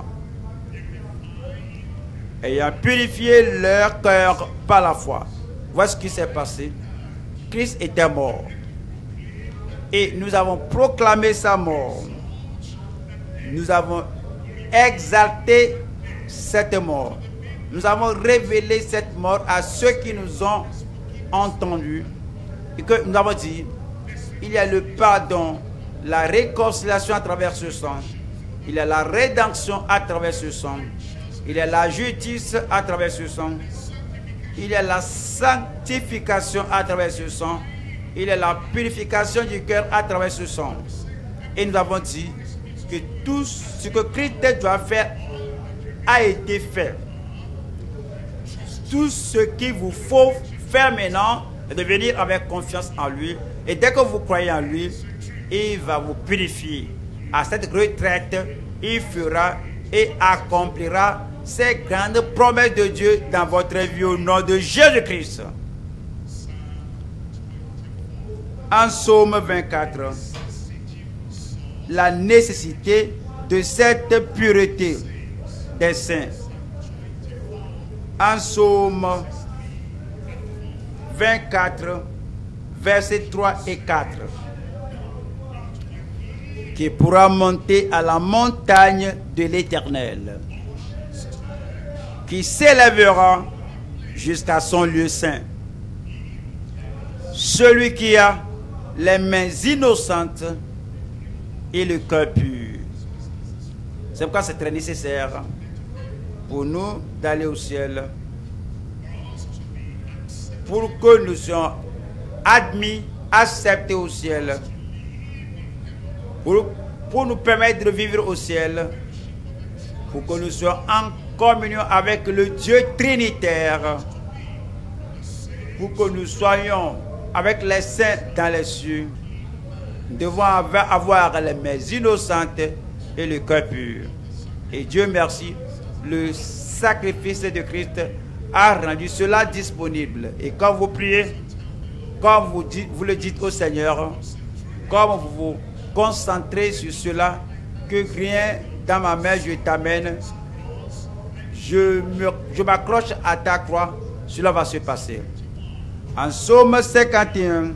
Ayant purifié leur cœur par la foi. Voici ce qui s'est passé. Christ était mort. Et nous avons proclamé sa mort. Nous avons exalté cette mort. Nous avons révélé cette mort à ceux qui nous ont entendus. Et que nous avons dit, il y a le pardon, la réconciliation à travers ce sang. Il y a la rédemption à travers ce sang. Il y a la justice à travers ce sang. Il y a la sanctification à travers ce sang. Il y a la purification du cœur à travers ce sang. Et nous avons dit que tout ce que Christ doit faire a été fait. Tout ce qu'il vous faut faire maintenant est de venir avec confiance en lui. Et dès que vous croyez en lui, il va vous purifier. À cette retraite, il fera et accomplira ces grandes promesses de Dieu dans votre vie au nom de Jésus-Christ. En Psaume 24, la nécessité de cette pureté des saints. En Psaume 24, versets 3 et 4. Qui pourra monter à la montagne de l'Éternel, qui s'élèvera jusqu'à son lieu saint. Celui qui a les mains innocentes et le cœur pur. C'est pourquoi c'est très nécessaire pour nous d'aller au ciel, pour que nous soyons admis, acceptés au ciel, pour nous permettre de vivre au ciel, pour que nous soyons en communion avec le Dieu trinitaire, pour que nous soyons avec les saints dans les cieux. Nous devons avoir les mains innocentes et le cœur pur. Et Dieu merci, le sacrifice de Christ a rendu cela disponible. Et quand vous priez, quand vous le dites au Seigneur, comme vous vous concentrez sur cela, que rien dans ma main je t'amène, je m'accroche à ta croix, cela va se passer. En Psaume 51,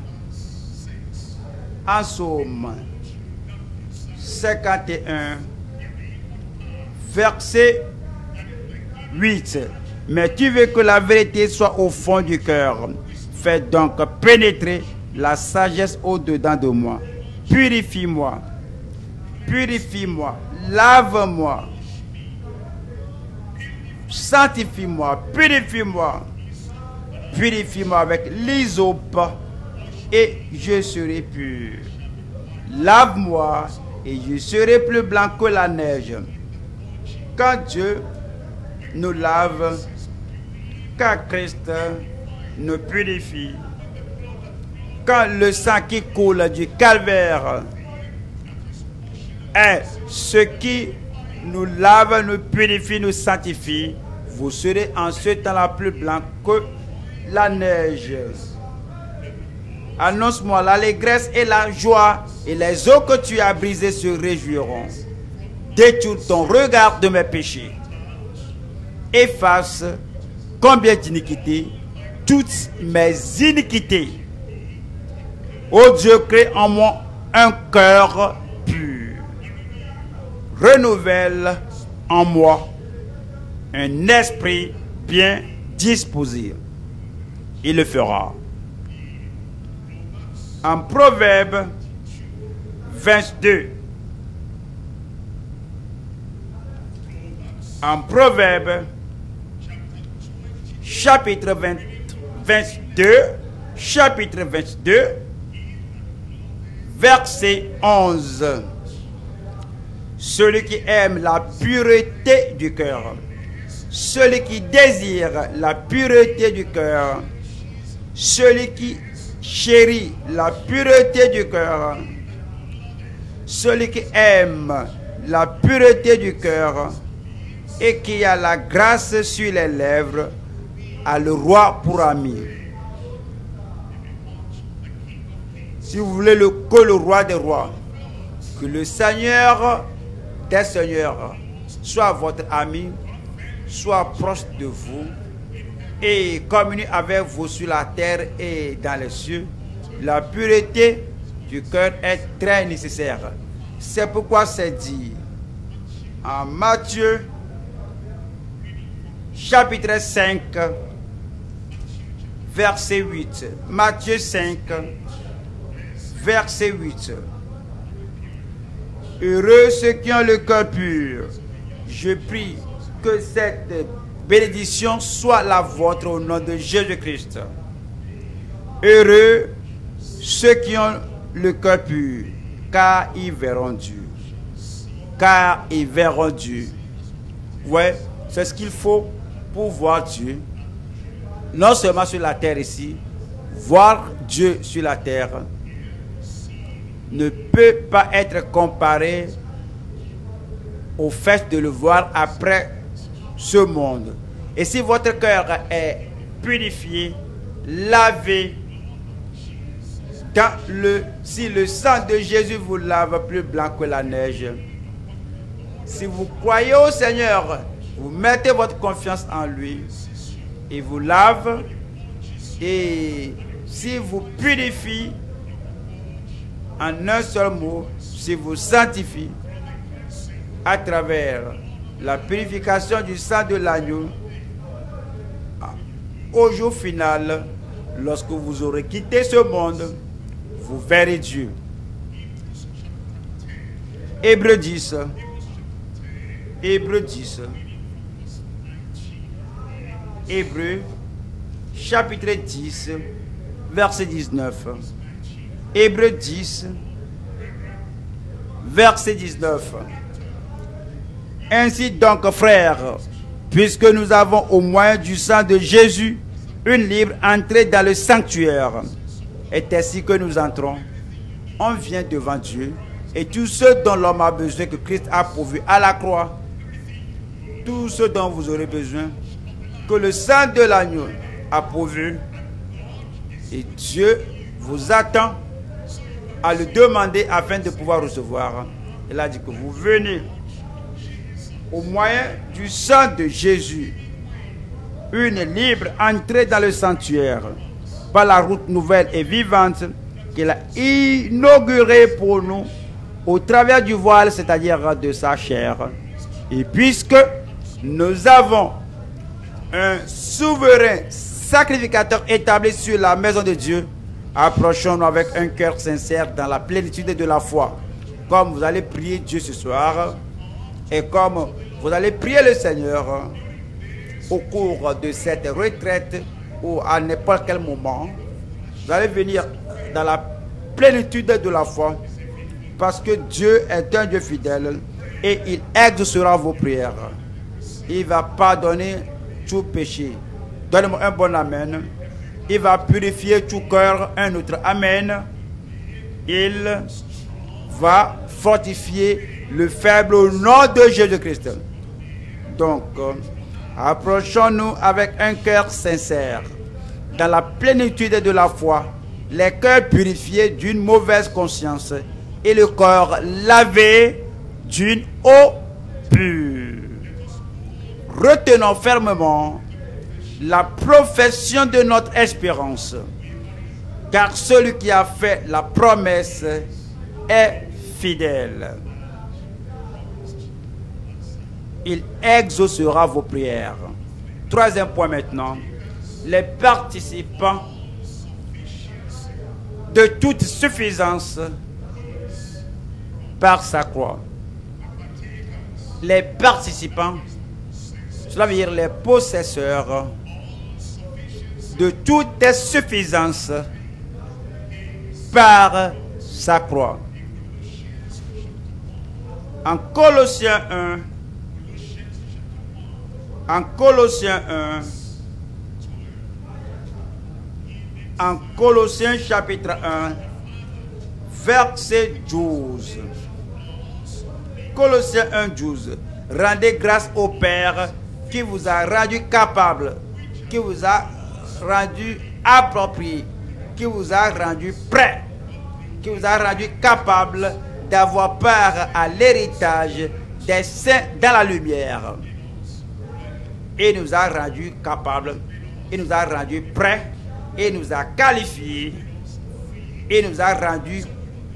en Psaume 51, verset 8. Mais tu veux que la vérité soit au fond du cœur. Fais donc pénétrer la sagesse au-dedans de moi. Purifie-moi, purifie-moi, lave-moi, sanctifie-moi, purifie-moi, purifie-moi avec l'hysope et je serai pur. Lave-moi et je serai plus blanc que la neige. Quand Dieu nous lave, quand Christ nous purifie, quand le sang qui coule du calvaire est ce qui nous lave, nous purifie, nous sanctifie, vous serez en ce temps-là plus blanc que la neige. Annonce-moi l'allégresse et la joie, et les eaux que tu as brisées se réjouiront. Détourne ton regard de mes péchés. Efface combien d'iniquités, toutes mes iniquités. Ô Dieu, crée en moi un cœur pur. Renouvelle en moi un esprit bien disposé. Il le fera. En Proverbe 22. En Proverbe chapitre 22, chapitre 22, verset 11. Celui qui aime la pureté du cœur, celui qui désire la pureté du cœur, celui qui chérit la pureté du cœur, celui qui aime la pureté du cœur et qui a la grâce sur les lèvres, a le roi pour ami. Si vous voulez que le roi des rois, que le Seigneur des seigneurs soit votre ami, soit proche de vous et communie avec vous sur la terre et dans les cieux, la pureté du cœur est très nécessaire. C'est pourquoi c'est dit en Matthieu chapitre 5 verset 8. Matthieu 5 verset 8. Heureux ceux qui ont le cœur pur. Je prie que cette bénédiction soit la vôtre au nom de Jésus-Christ. Heureux ceux qui ont le cœur pur, car ils verront Dieu. Car ils verront Dieu. Ouais, c'est ce qu'il faut pour voir Dieu. Non seulement sur la terre ici, voir Dieu sur la terre ne peut pas être comparé au fait de le voir après ce monde. Et si votre cœur est purifié, lavé, si le sang de Jésus vous lave plus blanc que la neige, si vous croyez au Seigneur, vous mettez votre confiance en lui, il vous lave, et si vous purifie, en un seul mot, si vous sanctifie à travers la purification du sang de l'agneau, au jour final, lorsque vous aurez quitté ce monde, vous verrez Dieu. Hébreux 10. Hébreux 10. Hébreux chapitre 10 verset 19. Hébreux 10 verset 19. Ainsi donc, frères, puisque nous avons au moyen du sang de Jésus une libre entrée dans le sanctuaire, est ainsi que nous entrons, on vient devant Dieu, et tout ce dont l'homme a besoin que Christ a pourvu à la croix, tout ce dont vous aurez besoin, que le sang de l'agneau a pourvu, et Dieu vous attend à le demander afin de pouvoir recevoir. Il a dit que vous venez au moyen du sang de Jésus, une libre entrée dans le sanctuaire par la route nouvelle et vivante qu'il a inaugurée pour nous au travers du voile, c'est-à-dire de sa chair. Et puisque nous avons un souverain sacrificateur établi sur la maison de Dieu, approchons-nous avec un cœur sincère dans la plénitude de la foi. Comme vous allez prier Dieu ce soir, et comme vous allez prier le Seigneur au cours de cette retraite ou à n'importe quel moment, vous allez venir dans la plénitude de la foi, parce que Dieu est un Dieu fidèle et il exaucera vos prières. Il va pardonner tout péché. Donnez-moi un bon amen. Il va purifier tout cœur, un autre amen. Il va fortifier le faible au nom de Jésus-Christ. Donc, approchons-nous avec un cœur sincère, dans la plénitude de la foi, les cœurs purifiés d'une mauvaise conscience et le corps lavé d'une eau pure. Retenons fermement la profession de notre espérance, car celui qui a fait la promesse est fidèle. Il exaucera vos prières. Troisième point maintenant, les participants de toute suffisance par sa croix. Les participants, cela veut dire les possesseurs de toute suffisance par sa croix. En Colossiens 1, en Colossiens chapitre 1, verset 12. Colossiens 1, 12. Rendez grâce au Père qui vous a rendu capable, qui vous a rendu approprié, qui vous a rendu prêt, qui vous a rendu capable d'avoir part à l'héritage des saints dans la lumière. Et nous a rendu capable, il nous a rendu prêt, et nous a qualifiés, et nous a rendu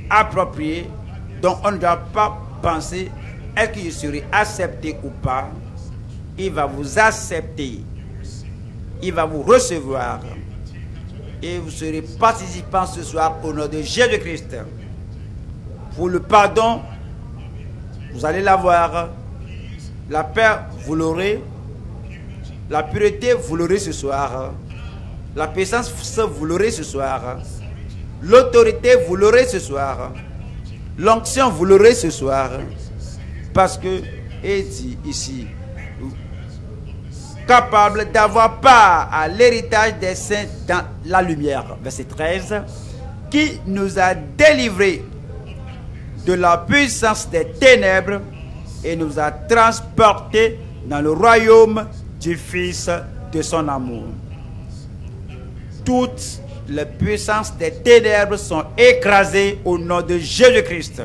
approprié dont on ne doit pas penser est-ce que je serai accepté ou pas. Il va vous accepter, il va vous recevoir et vous serez participants ce soir au nom de Jésus-Christ. Pour le pardon, vous allez l'avoir. La paix, vous l'aurez. La pureté, vous l'aurez ce soir. La puissance, vous l'aurez ce soir. L'autorité, vous l'aurez ce soir. L'onction, vous l'aurez ce soir. Parce que, il dit ici, capable d'avoir part à l'héritage des saints dans la lumière. Verset 13. Qui nous a délivrés de la puissance des ténèbres et nous a transportés dans le royaume du Fils de son amour. Toutes les puissances des ténèbres sont écrasées au nom de Jésus-Christ,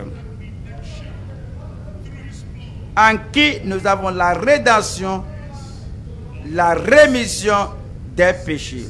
en qui nous avons la rédemption, la rémission des péchés.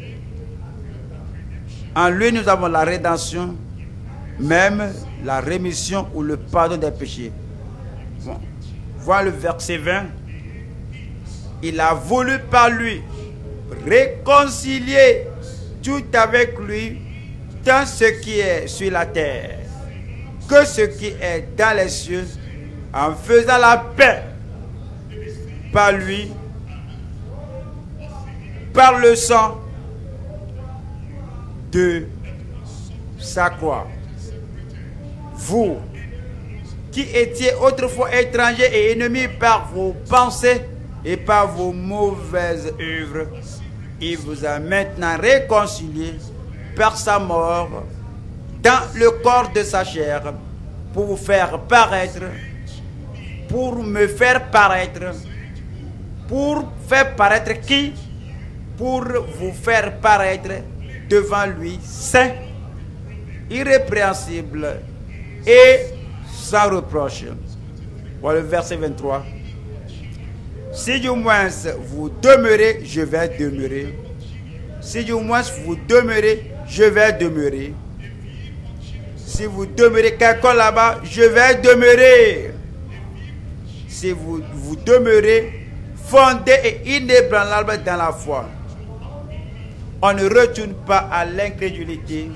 En lui, nous avons la rédemption, même la rémission ou le pardon des péchés. Bon. Voilà le verset 20. Il a voulu par lui réconcilier tout avec lui, tant ce qui est sur la terre que ce qui est dans les cieux, en faisant la paix par lui, par le sang de sa croix. Vous qui étiez autrefois étrangers et ennemis par vos pensées et par vos mauvaises œuvres, il vous a maintenant réconciliés par sa mort dans le corps de sa chair pour vous faire paraître, pour me faire paraître, pour faire paraître qui? Pour vous faire paraître devant lui saint, irrépréhensible et sans reproche. Voilà le verset 23. Si du moins vous demeurez, je vais demeurer. Si du moins vous demeurez, je vais demeurer. Si vous demeurez quelqu'un là-bas, je vais demeurer. Si vous demeurez fondé et inébranlable dans la foi. On ne retourne pas à l'incrédulité.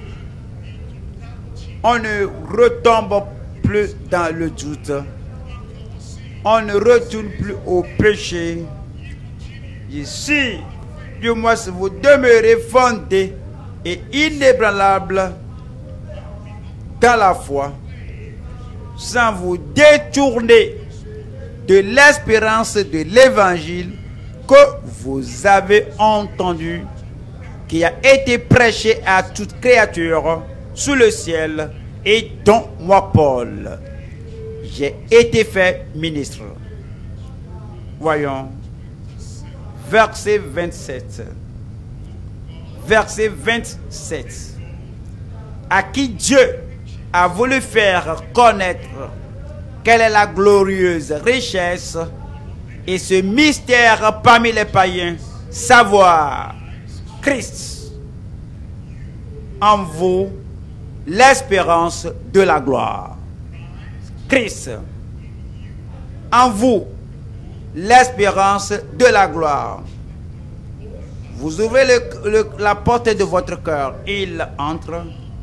On ne retombe plus dans le doute. On ne retourne plus au péché. Ici, du moins, vous demeurez fondé et inébranlable dans la foi, sans vous détourner de l'espérance de l'évangile que vous avez entendu, qui a été prêché à toute créature sous le ciel, et dont moi, Paul, j'ai été fait ministre. Voyons, verset 27. Verset 27. À qui Dieu a voulu faire connaître quelle est la glorieuse richesse et ce mystère parmi les païens, savoir Christ en vous, l'espérance de la gloire. Christ en vous, l'espérance de la gloire. Vous ouvrez la porte de votre cœur, il entre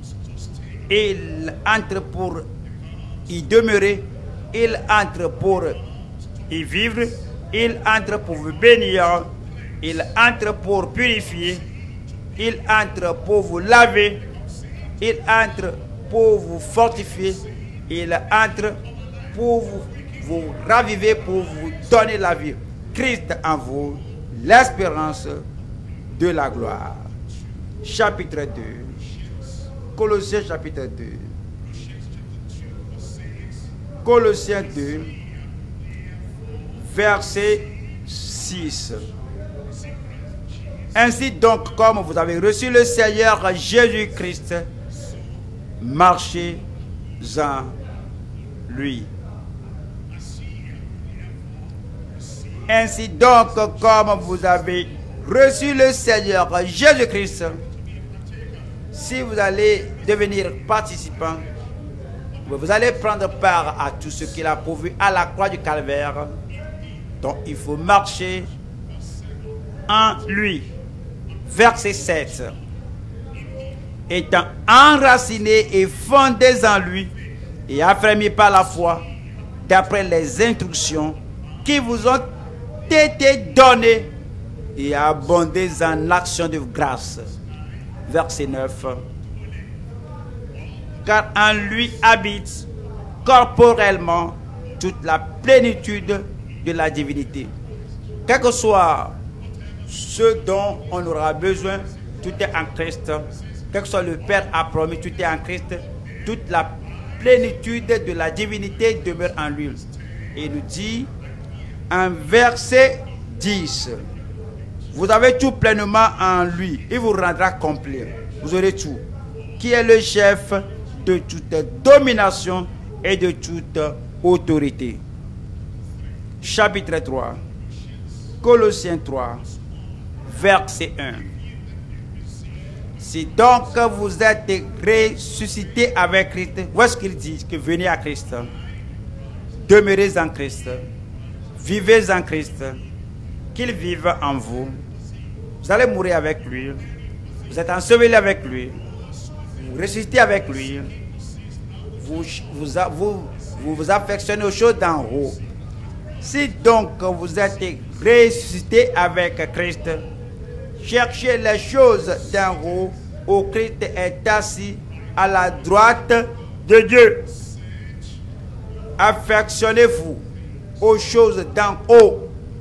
pour y demeurer, il entre pour y vivre, il entre pour vous bénir, il entre pour purifier, il entre pour vous laver, il entre pour vous fortifier, il entre pour vous raviver, pour vous donner la vie. Christ en vous, l'espérance de la gloire. Chapitre 2. Colossiens chapitre 2. Colossiens 2, verset 6. Ainsi donc, comme vous avez reçu le Seigneur Jésus-Christ, marchez-en lui. Ainsi donc, comme vous avez reçu le Seigneur Jésus-Christ, si vous allez devenir participant. Vous allez prendre part à tout ce qu'il a pourvu à la croix du calvaire. Donc il faut marcher en lui. Verset 7. Étant enracinés et fondés en lui et affermis par la foi, d'après les instructions qui vous ont été données, et abondez en action de grâce. Verset 9. Car en lui habite corporellement toute la plénitude de la divinité. Quel que soit ce dont on aura besoin, tout est en Christ. Quel que soit le Père a promis, tout est en Christ. Toute la plénitude de la divinité demeure en lui. Et il nous dit en verset 10, vous avez tout pleinement en lui, il vous rendra complet. Vous aurez tout. Qui est le chef de toute domination et de toute autorité. Chapitre 3, Colossiens 3, verset 1. Si donc vous êtes ressuscité avec Christ, où est-ce qu'il dit que venez à Christ? Demeurez en Christ, vivez en Christ, qu'il vive en vous. Vous allez mourir avec lui, vous êtes ensevelis avec lui, vous ressuscitez avec lui, vous affectionnez aux choses d'en haut. Si donc vous êtes ressuscité avec Christ, cherchez les choses d'en haut, où Christ est assis à la droite de Dieu. Affectionnez-vous aux choses d'en haut,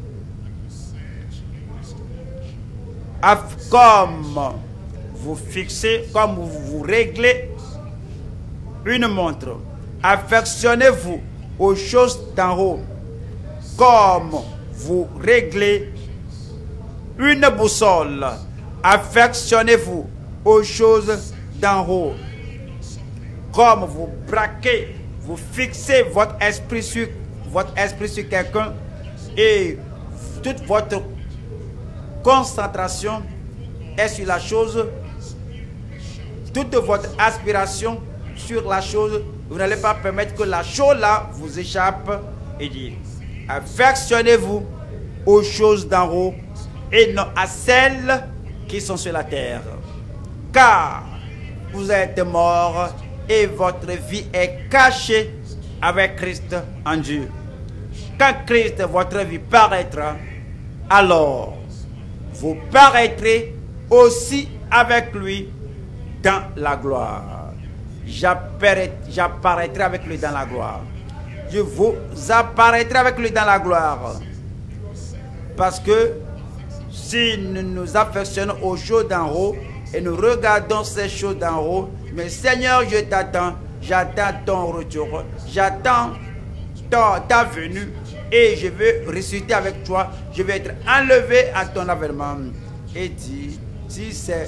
comme vous fixez, comme vous réglez une montre. Affectionnez-vous aux choses d'en haut, comme vous réglez une boussole. Affectionnez-vous aux choses d'en haut, comme vous braquez, vous fixez votre esprit sur quelqu'un, et toute votre concentration est sur la chose, toute votre aspiration sur la chose. Vous n'allez pas permettre que la chose là vous échappe. Et dire, affectionnez-vous aux choses d'en haut et non à celles qui sont sur la terre, car vous êtes morts et votre vie est cachée avec Christ en Dieu. Quand Christ, votre vie, paraîtra, alors vous paraîtrez aussi avec lui dans la gloire. J'apparaîtrai avec lui dans la gloire. Je vous apparaîtrai avec lui dans la gloire. Parce que si nous nous affectionnons aux choses d'en haut et nous regardons ces choses d'en haut, mais Seigneur, je t'attends, j'attends ton retour, j'attends ta venue, et je veux ressusciter avec toi, je vais être enlevé à ton avènement. Et dit, si c'est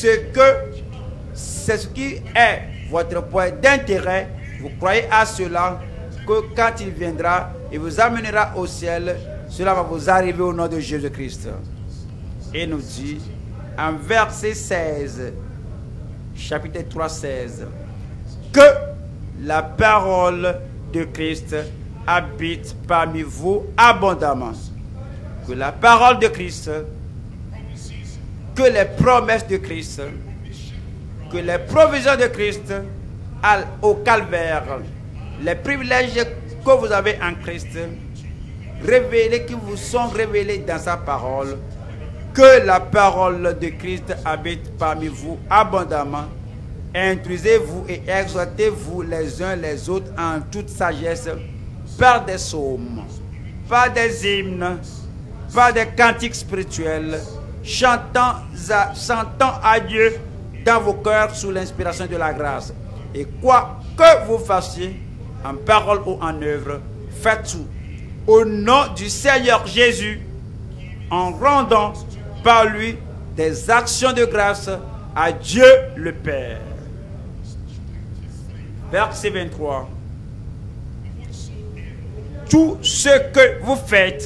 ce qui est votre point d'intérêt, vous croyez à cela, que quand il viendra, il vous amènera au ciel, cela va vous arriver au nom de Jésus-Christ. Et nous dit, en verset 16, chapitre 3, 16, que la parole de Christ habite parmi vous abondamment. Que la parole de Christ, que les promesses de Christ, que les provisions de Christ au calvaire, les privilèges que vous avez en Christ, révélés, qui vous sont révélés dans sa parole, que la parole de Christ habite parmi vous abondamment. Instruisez-vous et exhortez-vous les uns les autres en toute sagesse, par des psaumes, par des hymnes, par des cantiques spirituels, chantant à Dieu dans vos cœurs sous l'inspiration de la grâce. Et quoi que vous fassiez, en parole ou en œuvre, faites tout au nom du Seigneur Jésus, en rendant par lui des actions de grâce à Dieu le Père. Verset 23. Tout ce que vous faites,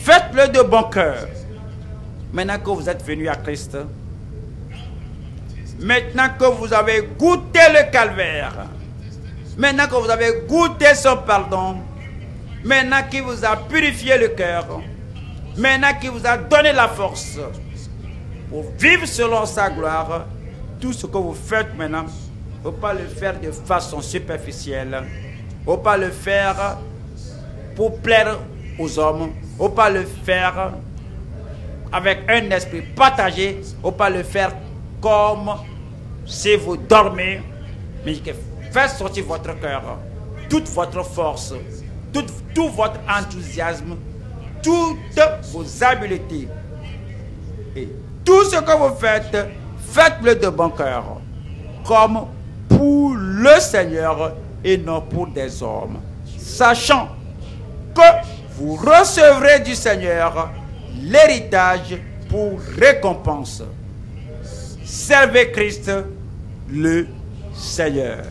faites-le de bon cœur. Maintenant que vous êtes venus à Christ, Maintenant que vous avez goûté le calvaire, maintenant que vous avez goûté son pardon, maintenant qu'il vous a purifié le cœur, maintenant qu'il vous a donné la force pour vivre selon sa gloire, tout ce que vous faites maintenant, il ne faut pas le faire de façon superficielle. Il ne faut pas le faire pour plaire aux hommes. Il ne faut pas le faire avec un esprit partagé. Il ne faut pas le faire comme si vous dormez. Mais faites sortir votre cœur, toute votre force, tout votre enthousiasme, toutes vos habiletés. Et tout ce que vous faites, faites-le de bon cœur, comme pour le Seigneur et non pour des hommes, sachant que vous recevrez du Seigneur l'héritage pour récompense. Servez Christ le Seigneur.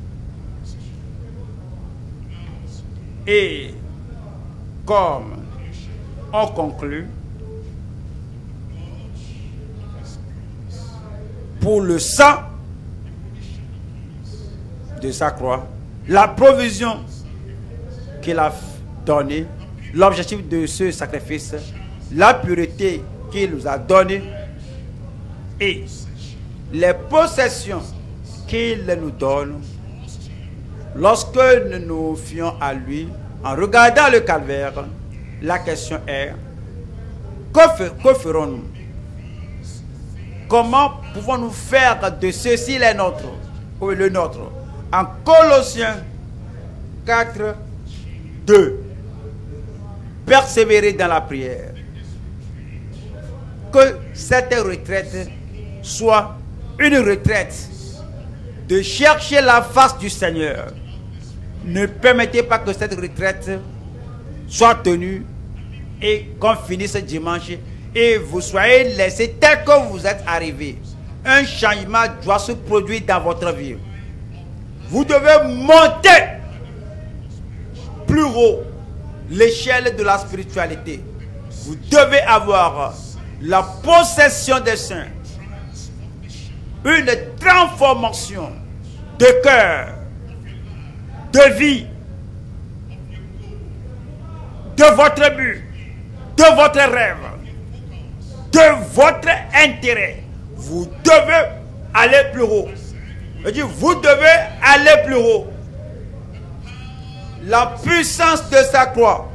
Et comme on conclut, pour le sang de sa croix, la provision qu'il a donnée, l'objectif de ce sacrifice, la pureté qu'il nous a donnée et les possessions qu'il nous donne, lorsque nous nous fions à lui, en regardant le calvaire, la question est, que ferons-nous? Comment pouvons-nous faire de ceci les nôtres, ou le nôtre? En Colossiens 4, 2, persévérer dans la prière. Que cette retraite soit une retraite de chercher la face du Seigneur. Ne permettez pas que cette retraite soit tenue et qu'on finisse ce dimanche et vous soyez laissés tel que vous êtes arrivés. Un changement doit se produire dans votre vie. Vous devez monter plus haut l'échelle de la spiritualité. Vous devez avoir la possession des saints, une transformation de cœur, de vie, de votre but, de votre rêve, de votre intérêt. Vous devez aller plus haut. Je dis, vous devez aller plus haut. La puissance de sa croix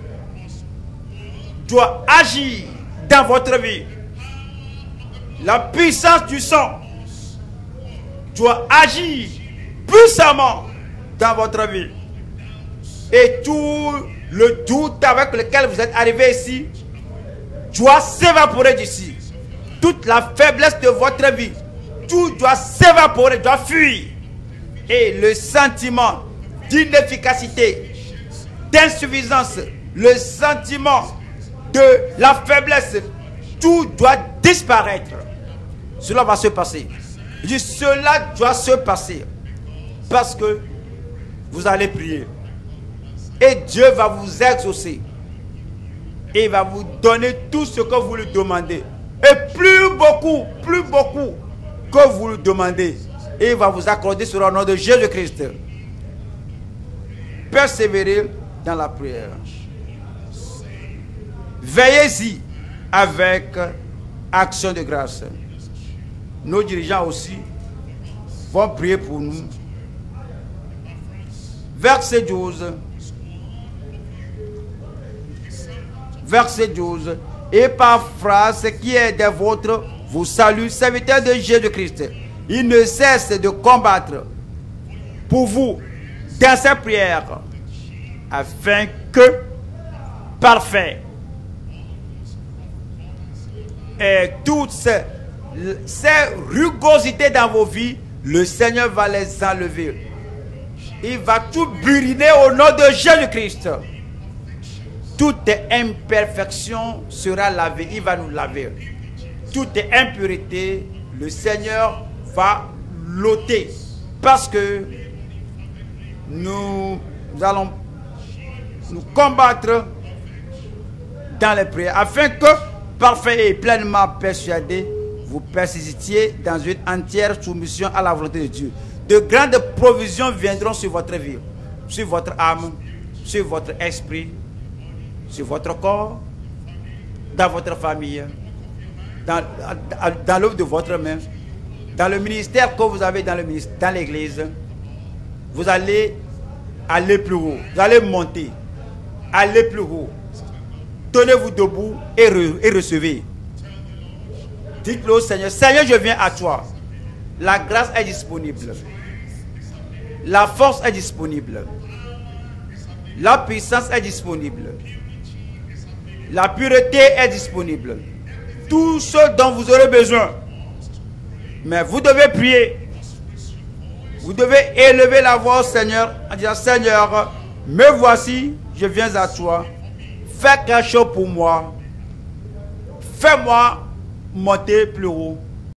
doit agir dans votre vie. La puissance du sang doit agir puissamment dans votre vie. Et tout le doute avec lequel vous êtes arrivé ici doit s'évaporer d'ici. Toute la faiblesse de votre vie, tout doit s'évaporer, doit fuir. Et le sentiment d'inefficacité, d'insuffisance, le sentiment de la faiblesse, tout doit disparaître. Cela va se passer. Je dis, cela doit se passer. Parce que vous allez prier. Et Dieu va vous exaucer. Et il va vous donner tout ce que vous lui demandez. Et plus beaucoup que vous lui demandez. Et il va vous accorder sur le nom de Jésus-Christ. Persévérez dans la prière. Veillez-y avec action de grâce. Nos dirigeants aussi vont prier pour nous. Verset 12. Verset 12. Et par phrase qui est des vôtres, vous salue, serviteur de Jésus-Christ. Il ne cesse de combattre pour vous dans ses prières, afin que, parfait, et toutes ces rugosités dans vos vies, le Seigneur va les enlever. Il va tout buriner au nom de Jésus-Christ. Toute imperfection sera lavée. Il va nous laver. Toute impureté, le Seigneur va l'ôter. Parce que nous allons nous combattre dans les prières. Afin que, parfait et pleinement persuadé, vous persistiez dans une entière soumission à la volonté de Dieu, de grandes provisions viendront sur votre vie, sur votre âme, sur votre esprit, sur votre corps, dans votre famille, dans l'œuvre de votre main, dans le ministère que vous avez dans l'église. Vous allez aller plus haut, vous allez monter, aller plus haut. Tenez-vous debout et recevez. Dites-le au Seigneur, Seigneur, je viens à toi. La grâce est disponible. La force est disponible. La puissance est disponible. La pureté est disponible. Tout ce dont vous aurez besoin. Mais vous devez prier. Vous devez élever la voix au Seigneur en disant, Seigneur, me voici, je viens à toi. Fais quelque chose pour moi. Fais-moi monter plus haut.